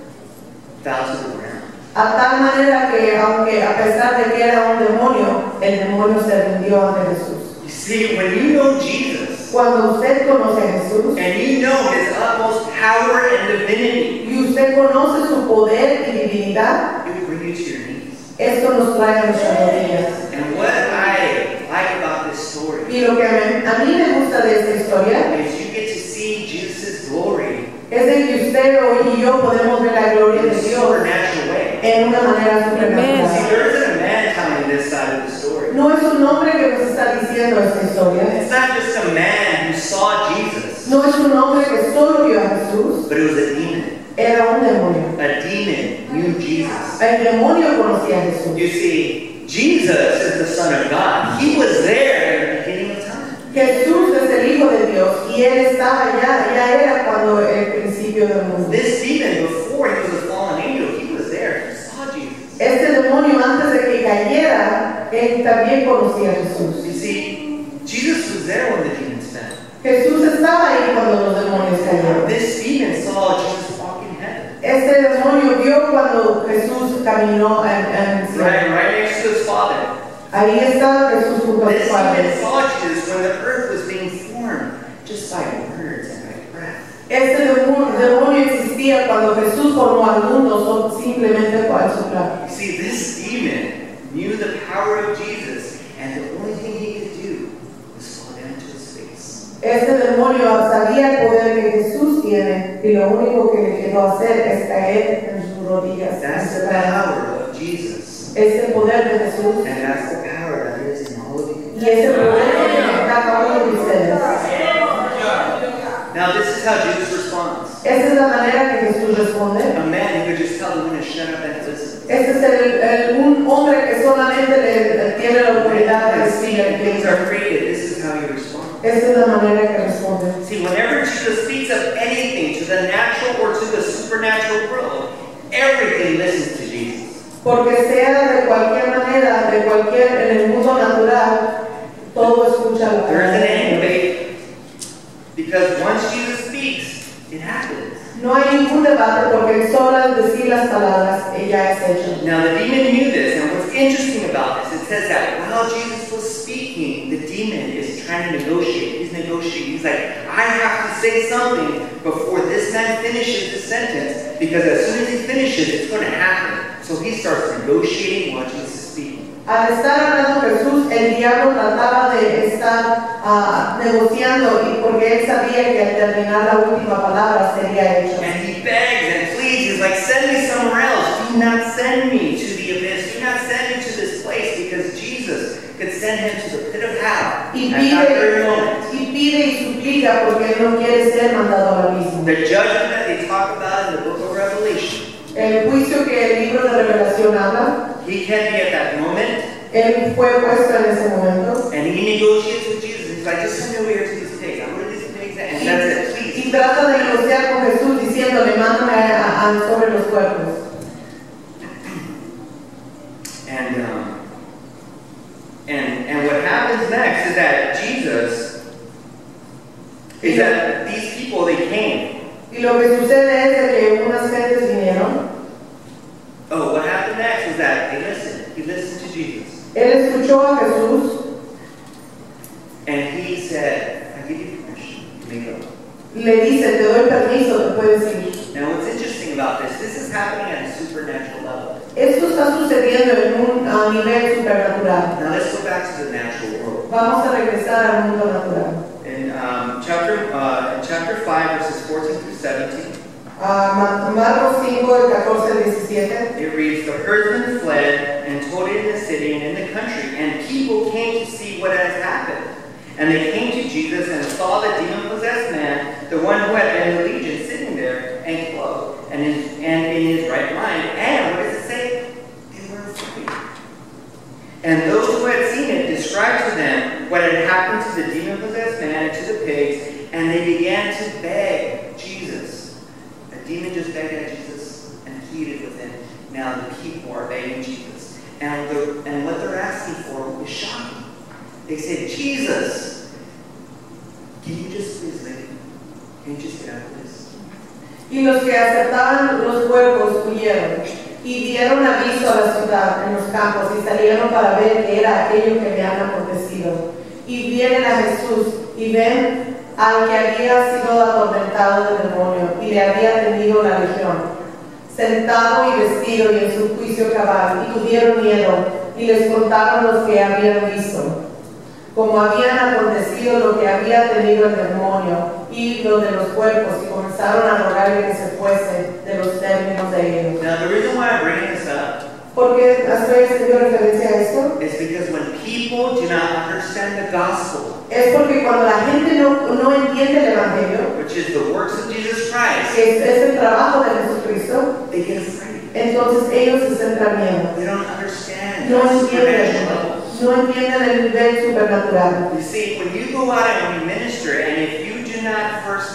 fell to the ground. A tal manera que, aunque a pesar de que era un demonio, el demonio se rindió ante Jesús. You see, when you know Jesus Cuando usted conoce a Jesús and you know his utmost power and divinity, y usted conoce su poder y divinidad, it will bring you to your knees. esto nos trae a nuestras rodillas. And what I like about this story Y lo que me- a mí me gusta de esta historia is you get to see Jesus' glory es de que usted y yo podemos ver la gloria in de a Dios supernatural way. en una manera See, supernatural. there isn't a man telling this side of the story. No es un hombre que nos está diciendo esta historia. It's not just a man who saw Jesus, No es un hombre que solo vio a Jesús, but it was a demon. era un demonio. A demon knew Jesus. El demonio conocía a Jesús. You see, Jesus is the Son of God. He was there in the beginning of time. Jesús es el Hijo de Dios y Él estaba ya, ya era cuando el principio del mundo. This demon, before he was a fallen angel, he was there. He saw Jesus. Este demonio antes de que cayera, Él también conocía a Jesús. You see, Jesus was there when the demons fell. Jesús estaba ahí cuando los demonios cayeron. This demon saw Jesus walk in heaven. Este demonio vio cuando Jesús caminó en, en el cielo. Right, right next to his Father. Ahí estaba Jesús junto a This su demon Padre. saw Jesus when the earth was being formed, just by words and by breath. Este demo- demonio existía cuando Jesús formó al mundo so- simplemente por soplar. You see, this demon knew the power of Jesus, and the only thing he could do was fall down to his face. Este demonio sabía el poder que Jesús tiene y lo único que le quedó hacer es caer en sus rodillas. That's the power of Jesus. Es el poder de Jesús And that's the power that is in all of you. y es el poder que tiene cada uno de ustedes. Now, this is how Jesus responds. Esa es la manera que Jesús responde. A man who could just tell the wind to shut up and listen. Este es el, el- un hombre que solamente le, le tiene la autoridad de And decir see, el things que are created. This is how he responds. Esta es la manera que responde. See, whenever Jesus speaks of anything to the natural or to the supernatural world, everything listens to Jesus. Porque sea de cualquier manera, de cualquier, en el mundo natural, todo escucha la There isn't any palabra. debate. Because once Jesus speaks, it happens. No hay ningún debate porque solo al decir las palabras ella es hecha. Now, the demon knew this, and what's interesting about this, it says that while Jesus was speaking, the demon is trying to negotiate. He's negotiating. He's like, I have to say something before this man finishes the sentence, because as soon as he finishes, it's going to happen. So he starts negotiating what Jesus is speaking. Al estar hablando Jesús, el diablo trataba de estar uh, negociando y porque él sabía que al terminar la última palabra sería hecho. And he begs and pleads. He's like, send me somewhere else. Do not send me to the abyss. Do not send me to this place, because Jesus could send him to the pit of hell Y at that very pide, moment. y pide y suplica porque él no quiere ser mandado al abismo. The judgment that they talk about in the book of Revelation, El juicio que el libro de Revelación habla, he can be at that moment, él fue puesto en ese momento. and he negotiates with Jesus. He's like, just send me over here to these pigs. I want these pigs, and that's it, please. Y trata de negociar con Jesús diciéndole, mándame a, a, sobre los cuerpos. And, um, and, and what happens next is that Jesus, is that these people, they came. Y lo que sucede es de que unas gentes vinieron. Oh, what happened next was that they listened. He listened to Jesus. Él escuchó a Jesús. And he said, I give you permission. You may go. Le dice, te doy permiso, te puedes ir. Now what's interesting about this, this is happening at a supernatural level. Esto está sucediendo en un a nivel supernatural. Now let's go back to the natural world. Vamos a regresar al mundo natural. In um, chapter uh, in chapter five, verses fourteen through seventeen, Uh, Marcos cinco, catorce al diecisiete. it reads, the herdsmen fled and told it in the city and in the country, and people came to see what has happened. And they came to Jesus and saw the demon-possessed man, the one who had been in the legion, sitting there and clothed, and in, and in his right mind. And what does it say? They were afraid. And those who had seen it described to them what had happened to the demon-possessed man and to the pigs, and they began to beg Jesus. A demon just begged at Jesus and pleaded with him. Now the people are begging Jesus. And, the, and what they're asking for is shocking. They said, Jesus, can you just please leave? Can you just get out of this? Y los que aceptaban los cuerpos huyeron y dieron aviso a la ciudad en los campos y salieron para ver qué era aquello que habían acontecido. Y vienen a Jesús y ven al que había sido atormentado del demonio y le había tenido la legión, sentado y vestido y en su juicio cabal, y tuvieron miedo y les contaron los que habían visto, como habían acontecido lo que había tenido el demonio y lo de los cuerpos, y comenzaron a rogarle que se fuese de los términos de ellos. Now, the reason why I'm bringing this up Porque estoy haciendo referencia a esto is because when people do not understand the gospel, es porque cuando la gente no, no entiende el Evangelio, which is the works of Jesus Christ, que es, es el trabajo de Jesucristo, they get afraid. entonces ellos se centran miedo. They don't understand No the entienden, supernatural level. no entienden el nivel supernatural. You see, when you go out and when you minister, and if you do not first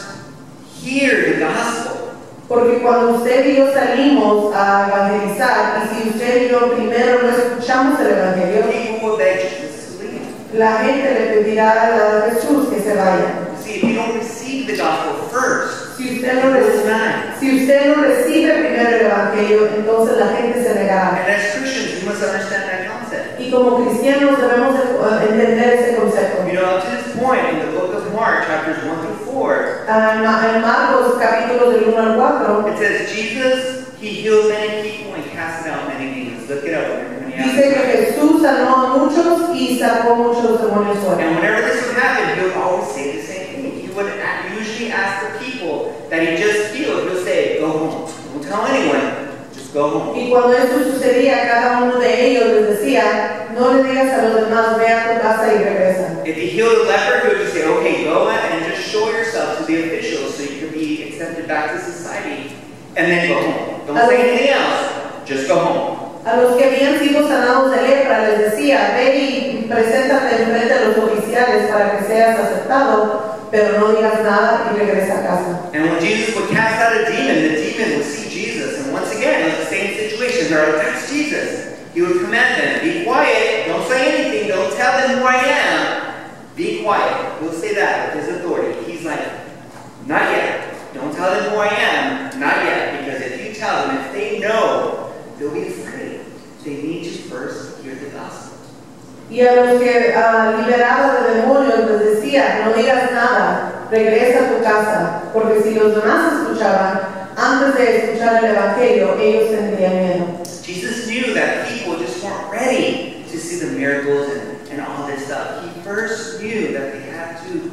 hear the gospel, Porque cuando usted y yo salimos a evangelizar, y si usted y yo primero no escuchamos el Evangelio, people will beg Jesus to leave. la gente le pedirá a Jesús que se vaya. You see, if you don't receive the gospel first, Si usted no, verse recibe, nine, si usted no recibe primero el Evangelio, entonces la gente se negará. and as Christians, we must understand that concept. Y como cristianos debemos de- entender ese concepto. You know, up to this point in the book of Mark, chapters one through four, Ah, En Ma- en Marcos capítulos del uno al cuatro, it says Jesus, he healed many people and casted out many demons. Look it up when you dice que have it. Jesús sanó a muchos y sacó muchos demonios fuera. And whenever this would happen, he would always say the same thing. He would a- usually ask the people that he just healed, he'll say, go home. Don't tell anyone, just go home. Y cuando esto sucedía, cada uno de ellos les decía, no le digas a los demás, ve a tu casa y regresa. If he healed a leper, he would just say, okay, go and just show yourself to the officials so you can be accepted back to society, and then go home. Don't say anything else, just go home. A los que habían sido sanados de lepra les decía, ve y preséntate enfrente de los oficiales para que seas aceptado, pero no digas nada y regresa a casa. And when Jesus would cast out a demon, the demon would see Jesus, and once again, it was the same situation. They're like, that's Jesus. He would command them, be quiet, don't say anything, don't tell them who I am. Be quiet. He'll say that with his authority. He's like, not yet. Don't tell them who I am, not yet. Because if you tell them, if they know, they'll be afraid. They need to first hear the gospel. Y a los que uh, liberados de demonios les decía, no digas nada, regresa a tu casa, porque si los demás escuchaban, antes de escuchar el Evangelio, ellos tendrían miedo. Jesus see the miracles and, and all this stuff. He first knew that they had to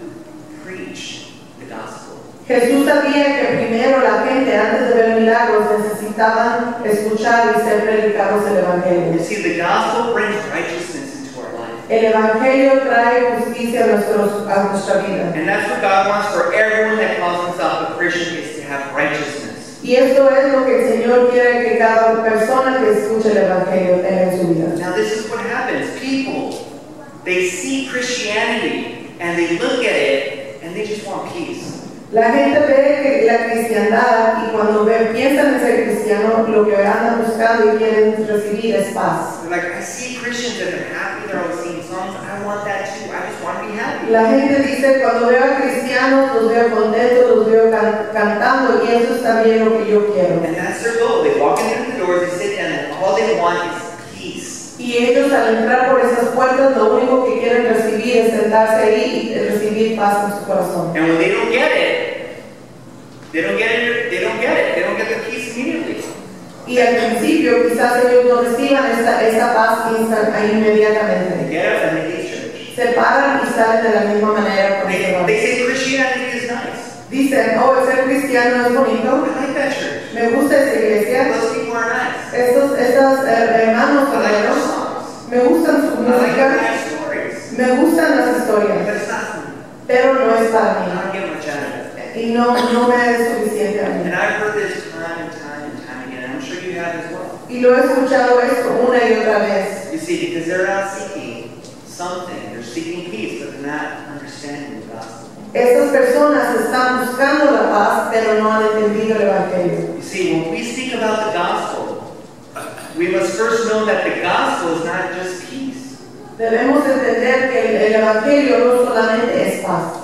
preach the gospel. Jesús sabía que primero la gente, antes de ver milagros, necesitaban escuchar y ser predicados el You Evangelio. see, the gospel brings righteousness into our life. El Evangelio trae justicia a, nuestros, a nuestra vida. And that's what God wants for everyone that calls himself a Christian, is to have righteousness. Y esto es lo que el Señor quiere que cada persona que escuche el Evangelio tenga en su vida. Now this is what happens. People, they see Christianity and they look at it and they just want peace. La gente ve que la cristiandad y cuando ve, piensan en ser cristiano, lo que andan buscando y quieren recibir es paz. They're like, I see Christians that are happy, they're always singing songs. I want that too. I just want to be happy. La gente dice, cuando veo a cristianos, los veo contentos, los veo can cantando y eso es también lo que yo quiero. And that's their goal. They walk in through the doors, they sit down, and all they want is peace. Y ellos al entrar por esas puertas, lo único que quieren recibir es sentarse ahí y recibir paz en su corazón. And when they don't get it, they don't get it, they don't get it. They don't get the peace immediately. Y al principio quizás ellos no reciban esa, esa paz instan- They inmediatamente. get up and they leave church. Se paran y salen de la misma manera como se They, van. they say Christianity is nice. Dicen, oh, el ser cristiano es I bonito, like that church. me gusta esa iglesia, Those people are nice. estos, estos eh, hermanos I like their hermanos, songs. me gustan sus I like their músicas, nice stories. me gustan las historias, But it's not for me. pero no es para I mí don't get much out of it. y no, no me es suficiente a mí. And I've heard this time and time and time again, and I'm sure you have as well. Y lo he escuchado esto una y otra vez. You see, because they're out seeking something. They're seeking peace, but they're not understanding the gospel. Estas personas están buscando la paz, pero no han entendido el Evangelio. You see, when we speak about the gospel, we must first know that the gospel is not just peace. Debemos entender que el, el Evangelio no solamente es paz.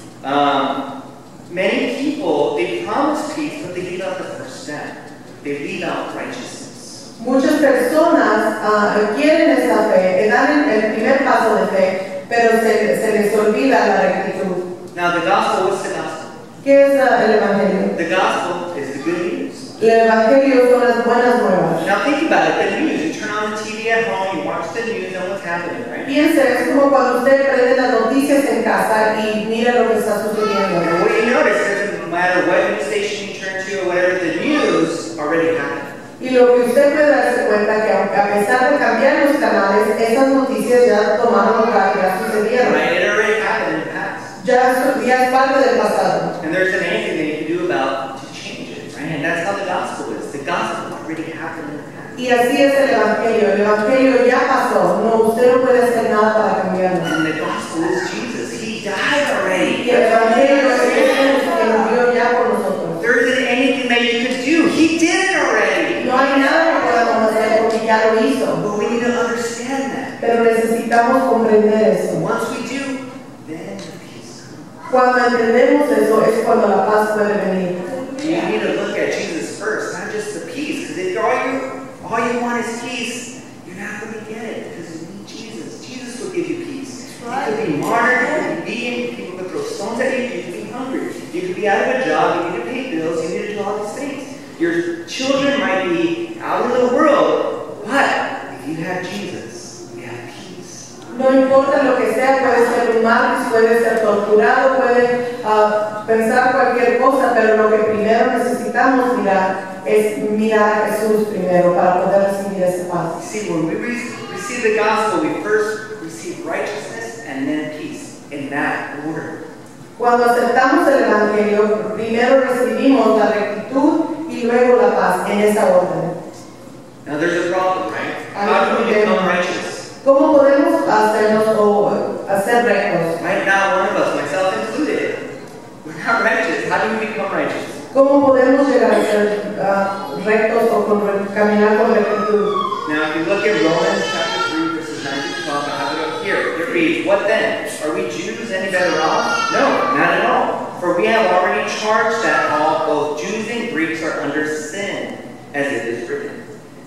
Um, many people, they promise peace, but they leave out the first step. They leave out righteousness. Muchas personas ah, quieren esa fe, dan el primer paso de fe, pero se, se les olvida la rectitud. Now, the gospel, what's the gospel? ¿Qué es ah, el Evangelio? The gospel is the good news. El Evangelio son las buenas nuevas. Now, think about it. The news. You turn on the T V at home, you watch the news, and what's happening, right? Piensa, es como cuando usted prende las noticias en casa y mira lo que está sucediendo. And what do you notice? It doesn't matter what news station you turn to or whatever, the news already happened. Y lo que usted puede darse cuenta que aunque a pesar de cambiar los canales, esas noticias ya tomaron lugar, ya sucedieron. Right? It already happened in the past. Ya es, ya es parte del pasado. And there isn't anything that you can do about to change it, right? And that's how the gospel is. The gospel already happened in the past. Y así es el Evangelio. El Evangelio ya pasó. No, usted no puede hacer nada para cambiarlo. And the gospel is Jesus. He died already. Y el Evangelio es Jesús que murió ya por nosotros. There isn't anything that you could do. He did it already. No hay nada que podamos hacer porque ya lo hizo. But we need to understand that. Pero necesitamos comprender eso. Once we do, then the peace comes. Cuando entendemos eso es cuando la paz puede venir. You need to look at Jesus first, not just the peace. Because if all you all you want is peace, you're not going to get it because you need Jesus. Jesus will give you peace. You could be martyred, you could be beaten, people could throw stones at you, you could be hungry, you could be out of a job, you need to pay bills, you need to do all these things. Your children might be out in the world, but if you have Jesus, you have peace. No importa lo que sea, puede ser un mártir, puede ser torturado, puede uh, pensar cualquier cosa, pero lo que primero necesitamos mirar es mirar a Jesús primero para poder recibir esa paz. You see, when we re- receive the gospel, we first receive righteousness and then peace, in that order. Cuando aceptamos el Evangelio, primero recibimos la rectitud y luego la paz en esa orden. Now there's a problem, right? How do we become righteous? ¿Cómo podemos hacernos o hacer rectos? Right? Not one of us, myself included. We're not righteous. How do we become righteous? ¿Cómo podemos llegar a ser uh, rectos o con, caminar con rectitud? Now, if you look at Romans chapter three, verses nine to twelve, I have it up here. It reads, "What then? Are we Jews any better off? No, not at all. For we have already charged that all, both Jews and Greeks, are under sin, as it is written.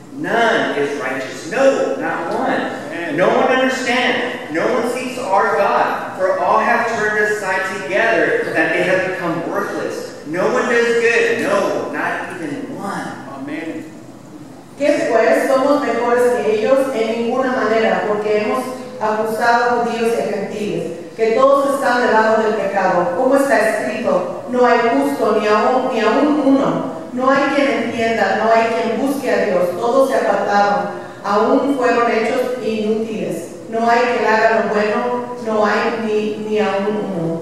None is righteous. No, not one. No one understands. No one seeks our God. For all have turned aside together, that they have become worthless. No one does good. No, not even one." Amén. ¿Qué pues? Somos mejores que ellos en ninguna manera, porque hemos acusado a judíos y a gentiles, que todos están debajo del pecado. Como está escrito, no hay justo ni aún, ni aún uno, no hay quien entienda, no hay quien busque a Dios, todos se apartaron, aún fueron hechos inútiles. No hay quien haga lo bueno, no hay ni, ni aún uno.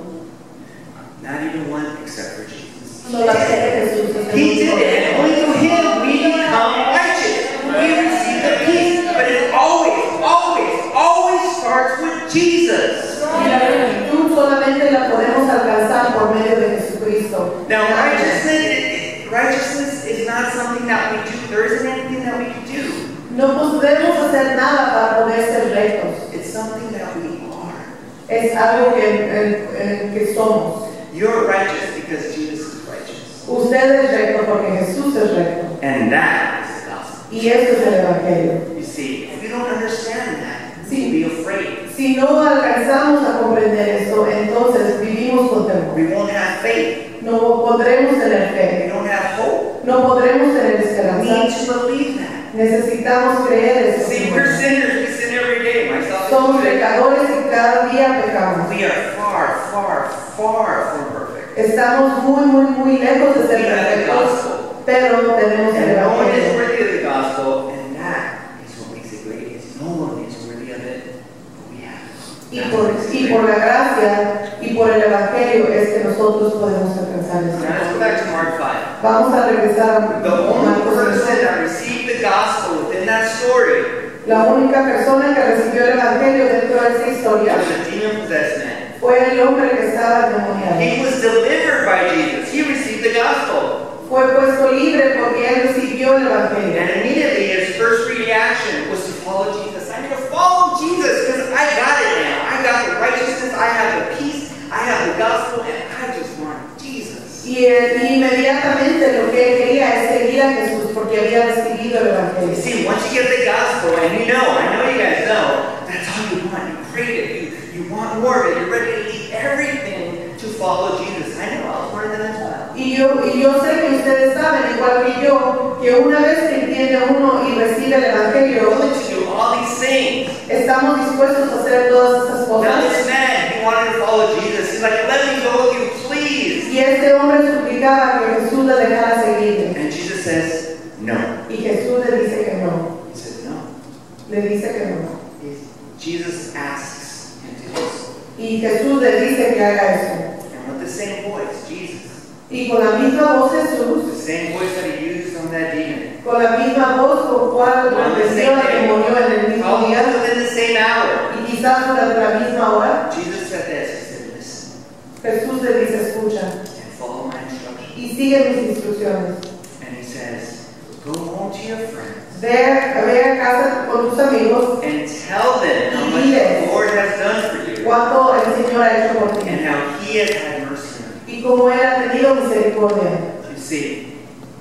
Not even one except for Jesus. No la fe de Jesús es el He did único. it, and only through Him we become righteous. We receive the peace, but it always, always, always starts with Jesus. Y la rectitud solamente la podemos alcanzar por medio de Jesucristo. Now, righteousness, it- it- righteousness is not something that we do. There isn't anything that we can do. No podemos hacer nada para poder ser rectos. It's something that we are. Es algo que, en- en que somos. You're righteous because Jesus is righteous. Usted es recto porque Jesús es recto. And that is the gospel. Y esto es el Evangelio. You see, if you don't understand that, Sí. you'll be afraid. Si no alcanzamos a comprender esto, entonces vivimos con temor. We won't have faith. No podremos tener We fe. don't have hope. No podremos tener We esperanza. need to believe that. Necesitamos creer eso. See, we're sinners. We sin every day. Myself Somos included. pecadores y cada día pecamos. We are far, far, far from perfect. Estamos muy, muy, muy lejos de ser We have the perfectos, gospel. pero tenemos el And no one is Evangelio. worthy of the gospel, and that is what makes it great. Is no one is worthy of it, but we have it. Y That's por, what makes it y great. por la gracia y por el Evangelio es que nosotros podemos alcanzar Now let's esto. go back to Mark five. Vamos a regresar a The only Marcos person cinco. that received the gospel within that story La única persona que recibió el Evangelio dentro de esa historia was a demon-possessed man. fue el hombre que estaba endemoniado. He was delivered by Jesus. He received the gospel. Fue puesto libre porque él recibió el Evangelio. And immediately his first reaction was to follow Jesus. I need to follow Jesus because I got it now. I got the righteousness, I have the peace, I have the gospel, and I just want Jesus. Y él inmediatamente lo que él quería es seguir a Jesús porque había recibido el You Evangelio. see, once you get the gospel, and you know, I know you guys know, that's all you want. You crave it. You, you want more of it. You're ready to leave everything to follow Jesus. I know, I was one of them as well. Y yo, y yo sé que ustedes saben, igual que yo, que una vez que entiende uno y recibe el You're Evangelio, willing to do all these things. estamos dispuestos a hacer todas esas Now cosas. this man, he wanted to follow Jesus. He's like, let me go with you, please. Y este hombre suplicaba que Jesús le dejara seguirle. And Jesus says, no. Y Jesús le dice que no. He says, no. Le dice que no. He's- Jesus asks him to do so. Y Jesús le dice que haga eso. And with the same voice, Jesus, Y con la misma voz Jesús, the same voice that he used on that demon, con la misma voz con cual on the venció same al demonio en el day, mismo probably día, within the same hour, y quizás durante la misma hora, Jesus said this. He said, listen Jesús le dice, escucha, and follow my instructions. y sigue mis instrucciones. And he says, go home to your friends Ve, ve a casa con tus amigos and tell them how much the Lord has done for you cuánto el Señor ha hecho por ti and how he has had mercy on y cómo Él ha tenido misericordia. you. You see,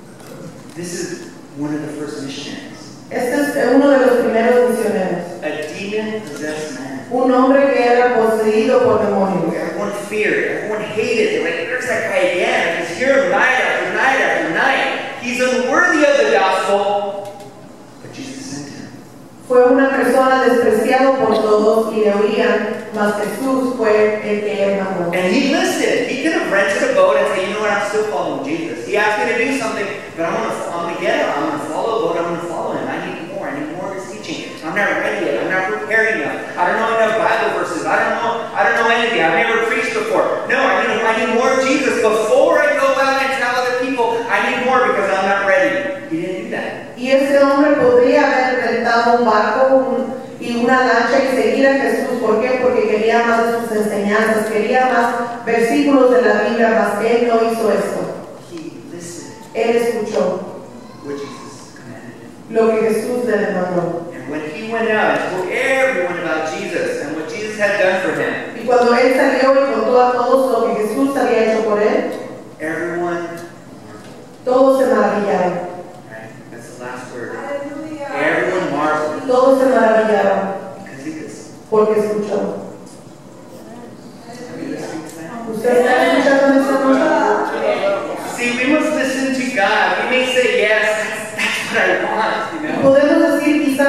this is one of the first missionaries. Este es uno de los primeros misioneros, A demon-possessed man. un hombre que era poseído por demonios. Everyone feared, everyone hated. They're like, there's that guy again. He's here night after night after night. He's unworthy of the gospel. But Jesus sent him. Fue una persona despreciado por todos y le oían, mas Jesús fue el que él mandó. And he listened. He could have rented a boat and said, you know what, I'm still following Jesus. He asked me to do something, but I'm going to I'm gonna get it. I'm going to follow the boat. I'm going to follow him. I need more. I need more of his teaching. I'm not ready yet. I'm not prepared enough. I don't know enough Bible verses. I don't know. I don't know anything. I've never preached before. No, I need, I need more of Jesus before I go out and tell other people. I need more because I'm not ready. He didn't do that. Y ese hombre podría haber rentado un barco un- y una lancha y seguir a Jesús. ¿Por qué? Porque quería más de sus enseñanzas, quería más versículos de la Biblia, mas él no hizo esto. He listened Él escuchó what Jesus commanded him. lo que Jesús le demandó. And when he went out and told everyone about Jesus and what Jesus had done for him, Y cuando él salió y contó a todos lo que Jesús había hecho por él, everyone, todos se maravillaron. right? That's the last word. Everyone marveled Todos se maravillaron because he listened. porque escuchó. Have you listened to that? ¿Usted está escuchando esta noche? See, we must listen to God. We may say, yes, that's, that's what I want, you Y know. podemos decir quizás, sí,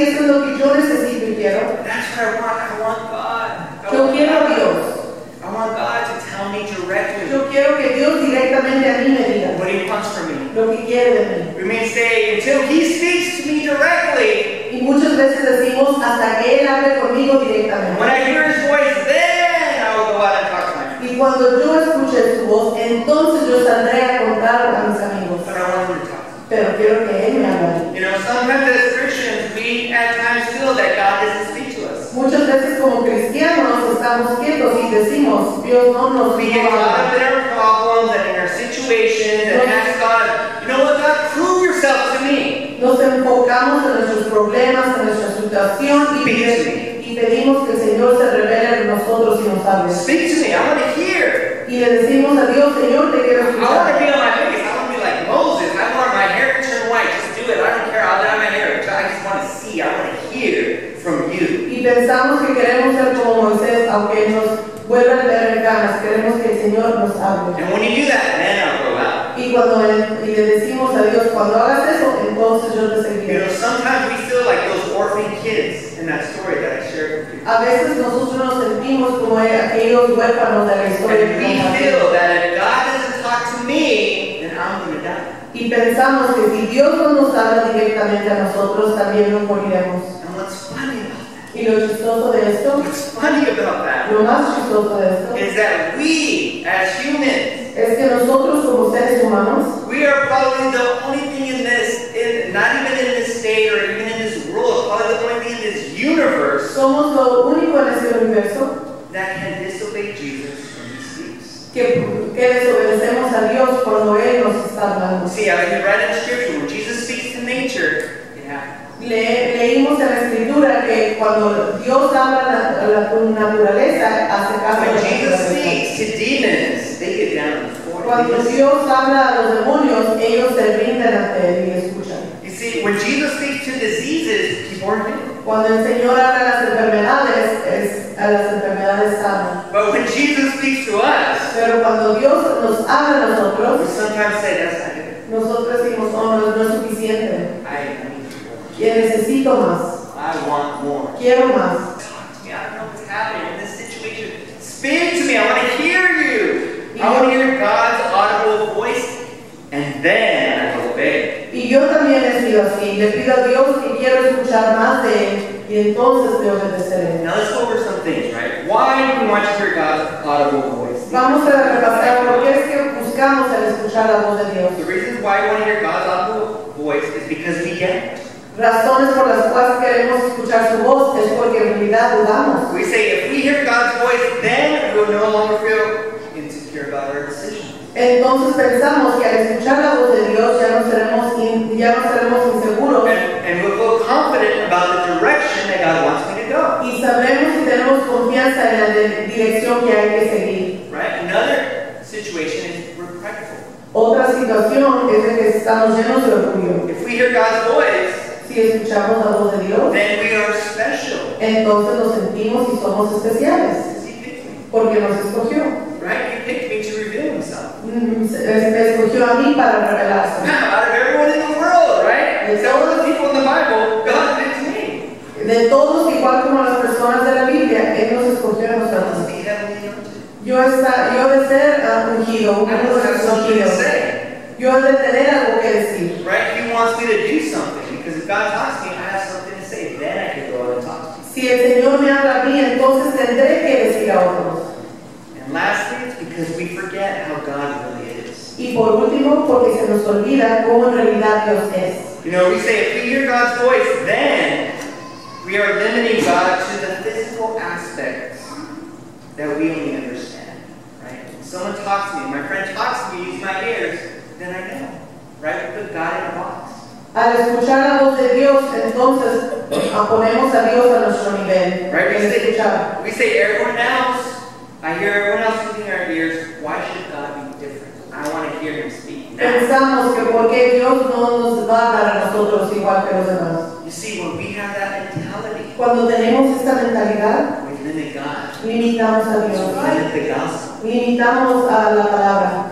eso es lo que yo necesito y quiero. That's what I want. I want God. I Yo want quiero a God. Dios. I want God to tell me directly Yo quiero que Dios directamente a mí me diga what He wants from me. lo que quiere de mí. We may say, until He speaks to me directly, Y muchas veces decimos hasta que Él hable conmigo directamente. when I hear His voice, then I will go out and talk to my friends. Y cuando yo escuche su voz, entonces yo saldré a contar a mis amigos. But I want Him to talk to me. Pero quiero que Él me hable. You know, sometimes as Christians, we at times feel that God doesn't speak to us. Muchas veces como cristianos estamos quietos y decimos, Dios no nos We no get caught up habla. in our problems and in our situations and ask God, you know what, God, prove yourself to me. Nos enfocamos en nuestros problemas, en nuestra situación y, Speak y pedimos que el Señor se revele en nosotros y nos hable. Speak to me. I want to hear. Y le decimos a Dios, Señor, te quiero I want to be escuchar. on my face. I want to be like Moses. I want my hair to turn white. Just do it. I don't care. I'll dye my hair. I just want to see. I want to hear from you. Y pensamos que queremos ser como Moisés, aunque nos vuelvan a ver ganas, queremos que el Señor nos hable. And when you do that, then I'll go out. Y cuando él- y le decimos a Dios, cuando hagas eso, entonces yo te You seguiré. know, sometimes we feel like those orphan kids in that story that I shared with you. A veces nosotros nos sentimos como aquellos huérfanos de la historia And que we compartimos. feel that if God doesn't talk to me, then I'm going to die. Y pensamos que si Dios no nos habla directamente a nosotros, también nos moriremos. And what's funny about that, Y lo chistoso de esto, what's funny about that, lo más chistoso de esto, is that we, as humans, es que nosotros como seres humanos, we are probably the only thing in this, in, not even in this state or even in this world, probably the only thing in this universe somos lo único en este universo that can disobey Jesus when He speaks. que, que desobedecemos a Dios cuando Él nos está hablando. See, I mean, read in Scripture, when Jesus speaks to nature, it happens. Le- leímos en la escritura que cuando Dios habla a la, a la naturaleza, hace caso a When la Jesus naturaleza. speaks to demons, they get down on the floor. Cuando They just- Dios habla a los demonios, ellos se rinden ante Él y escuchan. You see, when Jesus speaks to diseases, people are healed. Cuando el Señor habla a las enfermedades, es, a las enfermedades sanan. But when Jesus speaks to us, Pero cuando Dios nos habla a we nosotros, sometimes say, that's not good. nosotros decimos, oh, no, no es suficiente. I, I need more. Que necesito más, I want more. quiero más. Talk to me. I don't know what's happening in this situation. Speak to me. I want to hear you. I want to hear God's audible voice, and then I will obey. Y yo también he sido así. Le pido a Dios que quiero escuchar más de Él y entonces te obedeceré. Now let's go over some things, right? Why do we want to hear God's audible voice? Vamos a repasar por qué es que buscamos el escuchar la voz de Dios. The reasons why we want to hear God's audible voice is because we get it. Razones por las cuales queremos escuchar su voz es porque en realidad dudamos. We say if we hear God's voice, then we will no longer feel insecure about our decisions. Entonces pensamos que al escuchar la voz de Dios ya no seremos, in- ya no seremos inseguros And, and we'll feel confident about the direction that God wants me to go. y sabremos y tenemos confianza en la de- dirección que hay que seguir. Right? Another situation is we're prideful. Otra situación es de que estamos llenos de orgullo. If we hear God's voice, Si escuchamos la voz de Dios, then we are special. entonces nos sentimos y somos especiales Because He picked me. porque nos escogió. Right? He picked me to reveal Himself. Mm, se- Me escogió a mí para revelarse. Now, out of everyone in the world, right? Except for the people in the Bible, God picked me. De todos, igual como las personas de la Biblia, Él nos escogió a I must nosotros. be heavenly anointed. Yo, está, yo he de ser ah, ungido, uno I de must have los something to ungidos. say. Yo he de tener algo que decir. Right? He wants me to do something. Because if God talks to me, I have something to say. Then I can go out and talk to you. Si el Señor me habla a mí, entonces tendré que decir a otros. And lastly, it's because we forget how God really is. Y por último, porque se nos olvida cómo en realidad Dios es. You know, we say if we hear God's voice, then we are limiting God to the physical aspects that we only understand. Right? When someone talks to me, my friend talks to me, use my ears, then I know. Right? We put God in a box. Al escuchar la voz de Dios, entonces ah, ponemos a Dios a nuestro nivel. Right? We El say, escuchar. we say everyone else, I hear everyone else using our ears, why should God be different? I want to hear Him speak now. Pensamos que porque Dios no nos va a hablar a nosotros igual que los demás. You see, when we have that mentality, Cuando tenemos esta mentalidad, we limit God. limitamos a We Dios. limit the gospel. Limitamos a la palabra.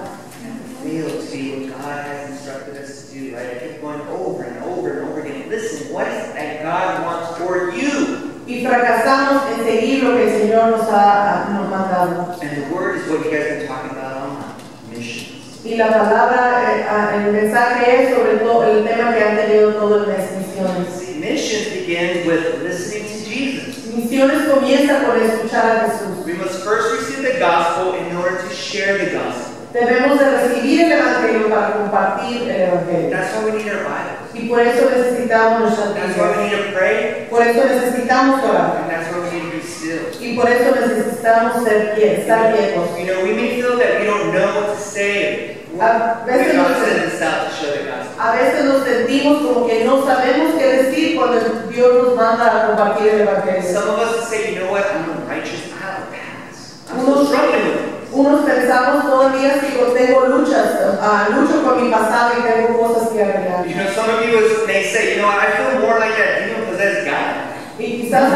We fail to see what God has instructed us to do, right? I keep going over and over and over again. Listen, what is it that God wants y fracasamos en seguir lo que el Señor nos ha nos mandado. And the word is what you guys have been talking about online, missions. Y la palabra, eh, ah, el mensaje es sobre todo el tema que han tenido todo el mes, misiones. See, missions begins with listening to Jesus. Misiones comienza con escuchar a Jesús. We must first receive the gospel in order to share the gospel. Debemos de recibir el Evangelio para compartir el Evangelio. That's why we need our Bibles. Y por eso necesitamos nuestras That's why we Biblias. need to pray. Por eso necesitamos orar. And that's why we need to be still. Y por eso necesitamos ser quie- estar quietos. You know, we may feel that we don't know what to say. A veces God nos- sends us out to show the gospel. A veces nos sentimos como que no sabemos qué decir cuando Dios nos manda a compartir el Evangelio. Some of us say, you know what, I'm unrighteous, I have a past. I'm Unos, still struggling with it. unos pensamos todavía que yo tengo luchas, ah, lucho con mi pasado y tengo cosas que arreglar. You know, some of you is- may say, you know what, I feel more like that demon-possessed guy. Y quizás,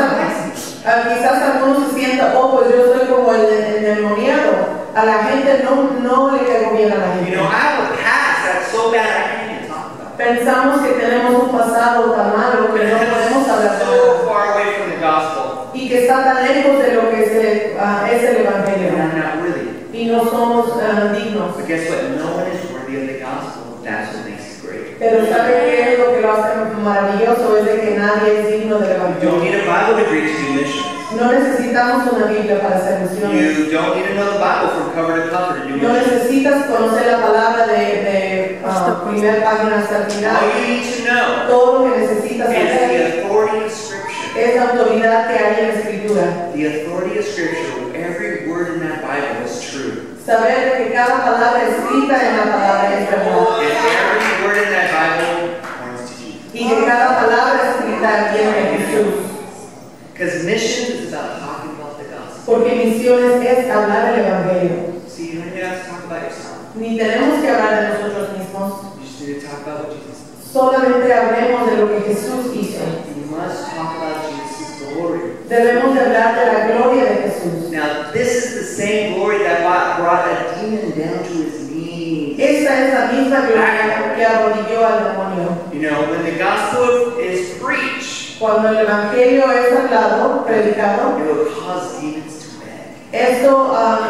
ah, quizás algunos se sientan, oh, pues yo soy como el, el endemoniado. A la gente no, no le caigo bien a la You gente. know, I have a past that's so bad I can't even talk about it. Pensamos que tenemos un pasado tan malo que no podemos hablar de So nada. far away from the gospel, Y que está tan lejos de lo que es el, ah, es el and Evangelio. I'm not worthy. Y no somos ah, dignos. But guess what? No one is worthy of the gospel. That's what makes it great. Pero ¿sabe qué es lo que lo hace maravilloso? Es de que nadie es digno del You don't Evangelio. need a Bible degree to do missions. No necesitamos una Biblia para hacer misiones. You don't need to know the Bible from cover to cover to do No missions. necesitas conocer la palabra de, de ah, primera página hasta el All final. you need to know Todo lo que necesitas is saber the authority of Scripture. es la autoridad que hay en la Escritura. The authority of Scripture, every word in that Bible is true. Saber que cada palabra escrita en la palabra es verdad. If every word in that Bible points to Jesus. Y que cada palabra escrita viene de Jesús. Because missions is about talking about the gospel. Porque misiones es hablar del Evangelio. See, you don't even have to talk about yourself. Ni tenemos que hablar de nosotros mismos. You just need to talk about what Jesus did. Solamente hablemos de lo que Jesús hizo. You must talk about Jesus' glory. Debemos de hablar de la gloria de Jesús. Now, this is the same glory that brought a demon down to his knees. Esta es la misma gloria que arrodilló al demonio. You know, when the gospel is preached, Cuando el Evangelio es hablado, predicado, it will cause demons to beg. esto ah,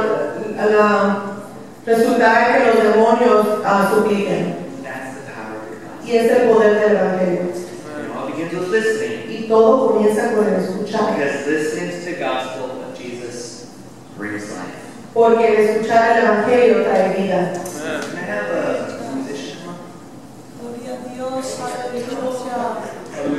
la- resultará que los demonios ah, supliquen. That's the power of the gospel. Y es el poder del Evangelio. It all begins with listening. Y todo comienza con el escuchar. Because listening to the gospel of Jesus brings life. Porque el escuchar el Evangelio trae vida. Can I have a musician? Gloria a Dios, aleluya.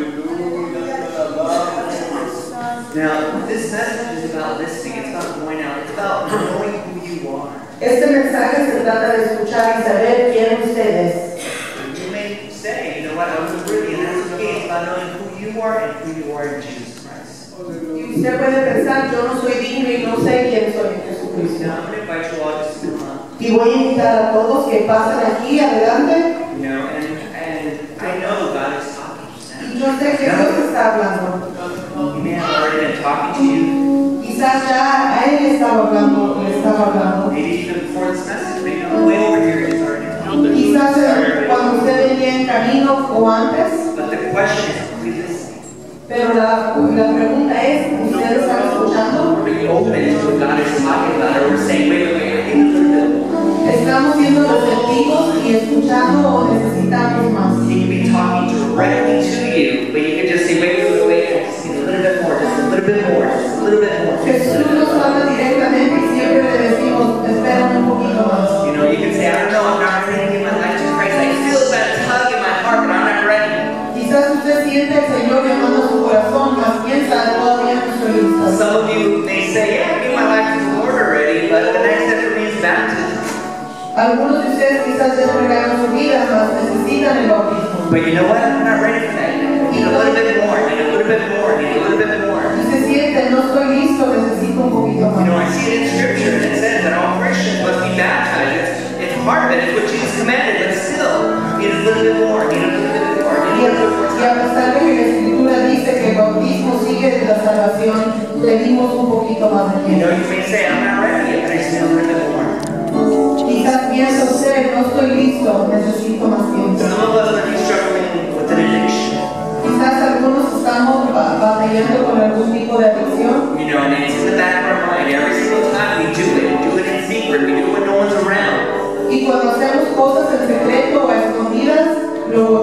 Now, this message is about listening. It's about going out. It's about knowing who you are. Este mensaje se trata de escuchar y saber quién usted es. You may say, you know what, I was worthy, and that's okay. It's about knowing who you are and who you are in Jesus Christ. Y usted puede pensar, yo no soy digno y no sé quién soy en Jesucristo. Now, I'm going to invite you all just to come up. Y voy a invitar a todos que pasen aquí adelante. You know, and, and I know God is talking to Y you. yo sé que Dios está hablando. He may have already been talking to you. Quizás ya a él estaba hablando, le estaba hablando. Maybe even before this message. Maybe on the way over here, He's already talking. Quizás eh, cuando usted venía en camino o antes. But the question is, are we listening? Pero la, la pregunta es, ¿usted está escuchando? Are we open to what God is talking about? Or we're saying, wait, wait, wait, I think a little bit more. ¿Estamos siendo receptivos y escuchando o necesitamos más? He can be talking directly to you, but you can just say, wait, wait, wait, wait, I just need a little bit more, just a little bit more, just a little bit more. Just a Jesús little bit nos more. habla directamente y siempre le decimos, espérame un poquito más. You know, you can say, I don't know, I'm not ready to give my life to Christ. I feel that tug in my heart, but I'm not ready. Quizás usted siente al Señor llamando a su corazón, mas piensa, todavía no estoy listo. Some of you may say, yeah, I gave my life to the Lord already, but the next step for me is baptism. Algunos de ustedes quizás ya entregaron su vida, mas necesitan el bautismo. But you know what? I'm not ready for that yet. I need a little bit more, I need a little bit more, I need a little bit more. Y se siente, no estoy listo, necesito un poquito You know, I más. see it in Scripture, and it says that all Christians must be baptized. It's, it's part of it, it's what Jesus commanded, but still, need a little bit more, need a little bit more, Y need a, a little bit y a more. pesar de que la Escritura dice que el bautismo sigue de la salvación, pedimos un poquito más de You know, tiempo. you may say, I'm not ready yet, but I just need a little bit more. Quizás piensa usted, no estoy listo, necesito más tiempo. Some of us might be struggling with an addiction. Quizás algunos estamos ba- batallando con algún tipo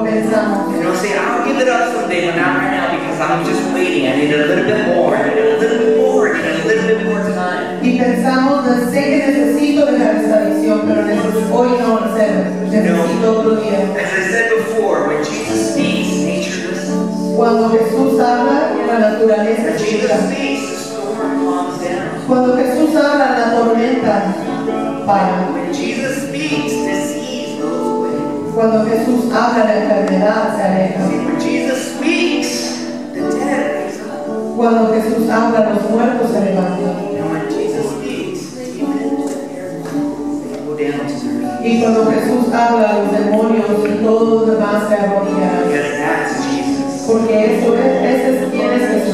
pensamos. And we'll say, I'll give it up someday, but not right now because I'm just waiting. I need a little bit more. I need a little bit more. I need a little bit more time. Y pensamos, no sé que necesito dejar esta adicción, pero necesito, hoy no lo sé, necesito otro día. As I said before, when Jesus speaks, nature listens. Cuando Jesús habla, la naturaleza When Jesus escucha. speaks, the storm calms down. Cuando Jesús habla, la tormenta para. When Jesus speaks, disease goes away. Cuando Jesús habla, la enfermedad se aleja. When Jesus speaks, the dead rise up. Cuando Jesús habla, los muertos se levantan. And when Jesus speaks, demons and paralyzed, they go down to their knees. Y cuando Jesús habla, los demonios y todos los demás se arrodillarán. Because that's Jesus. Porque eso es, ese es quien es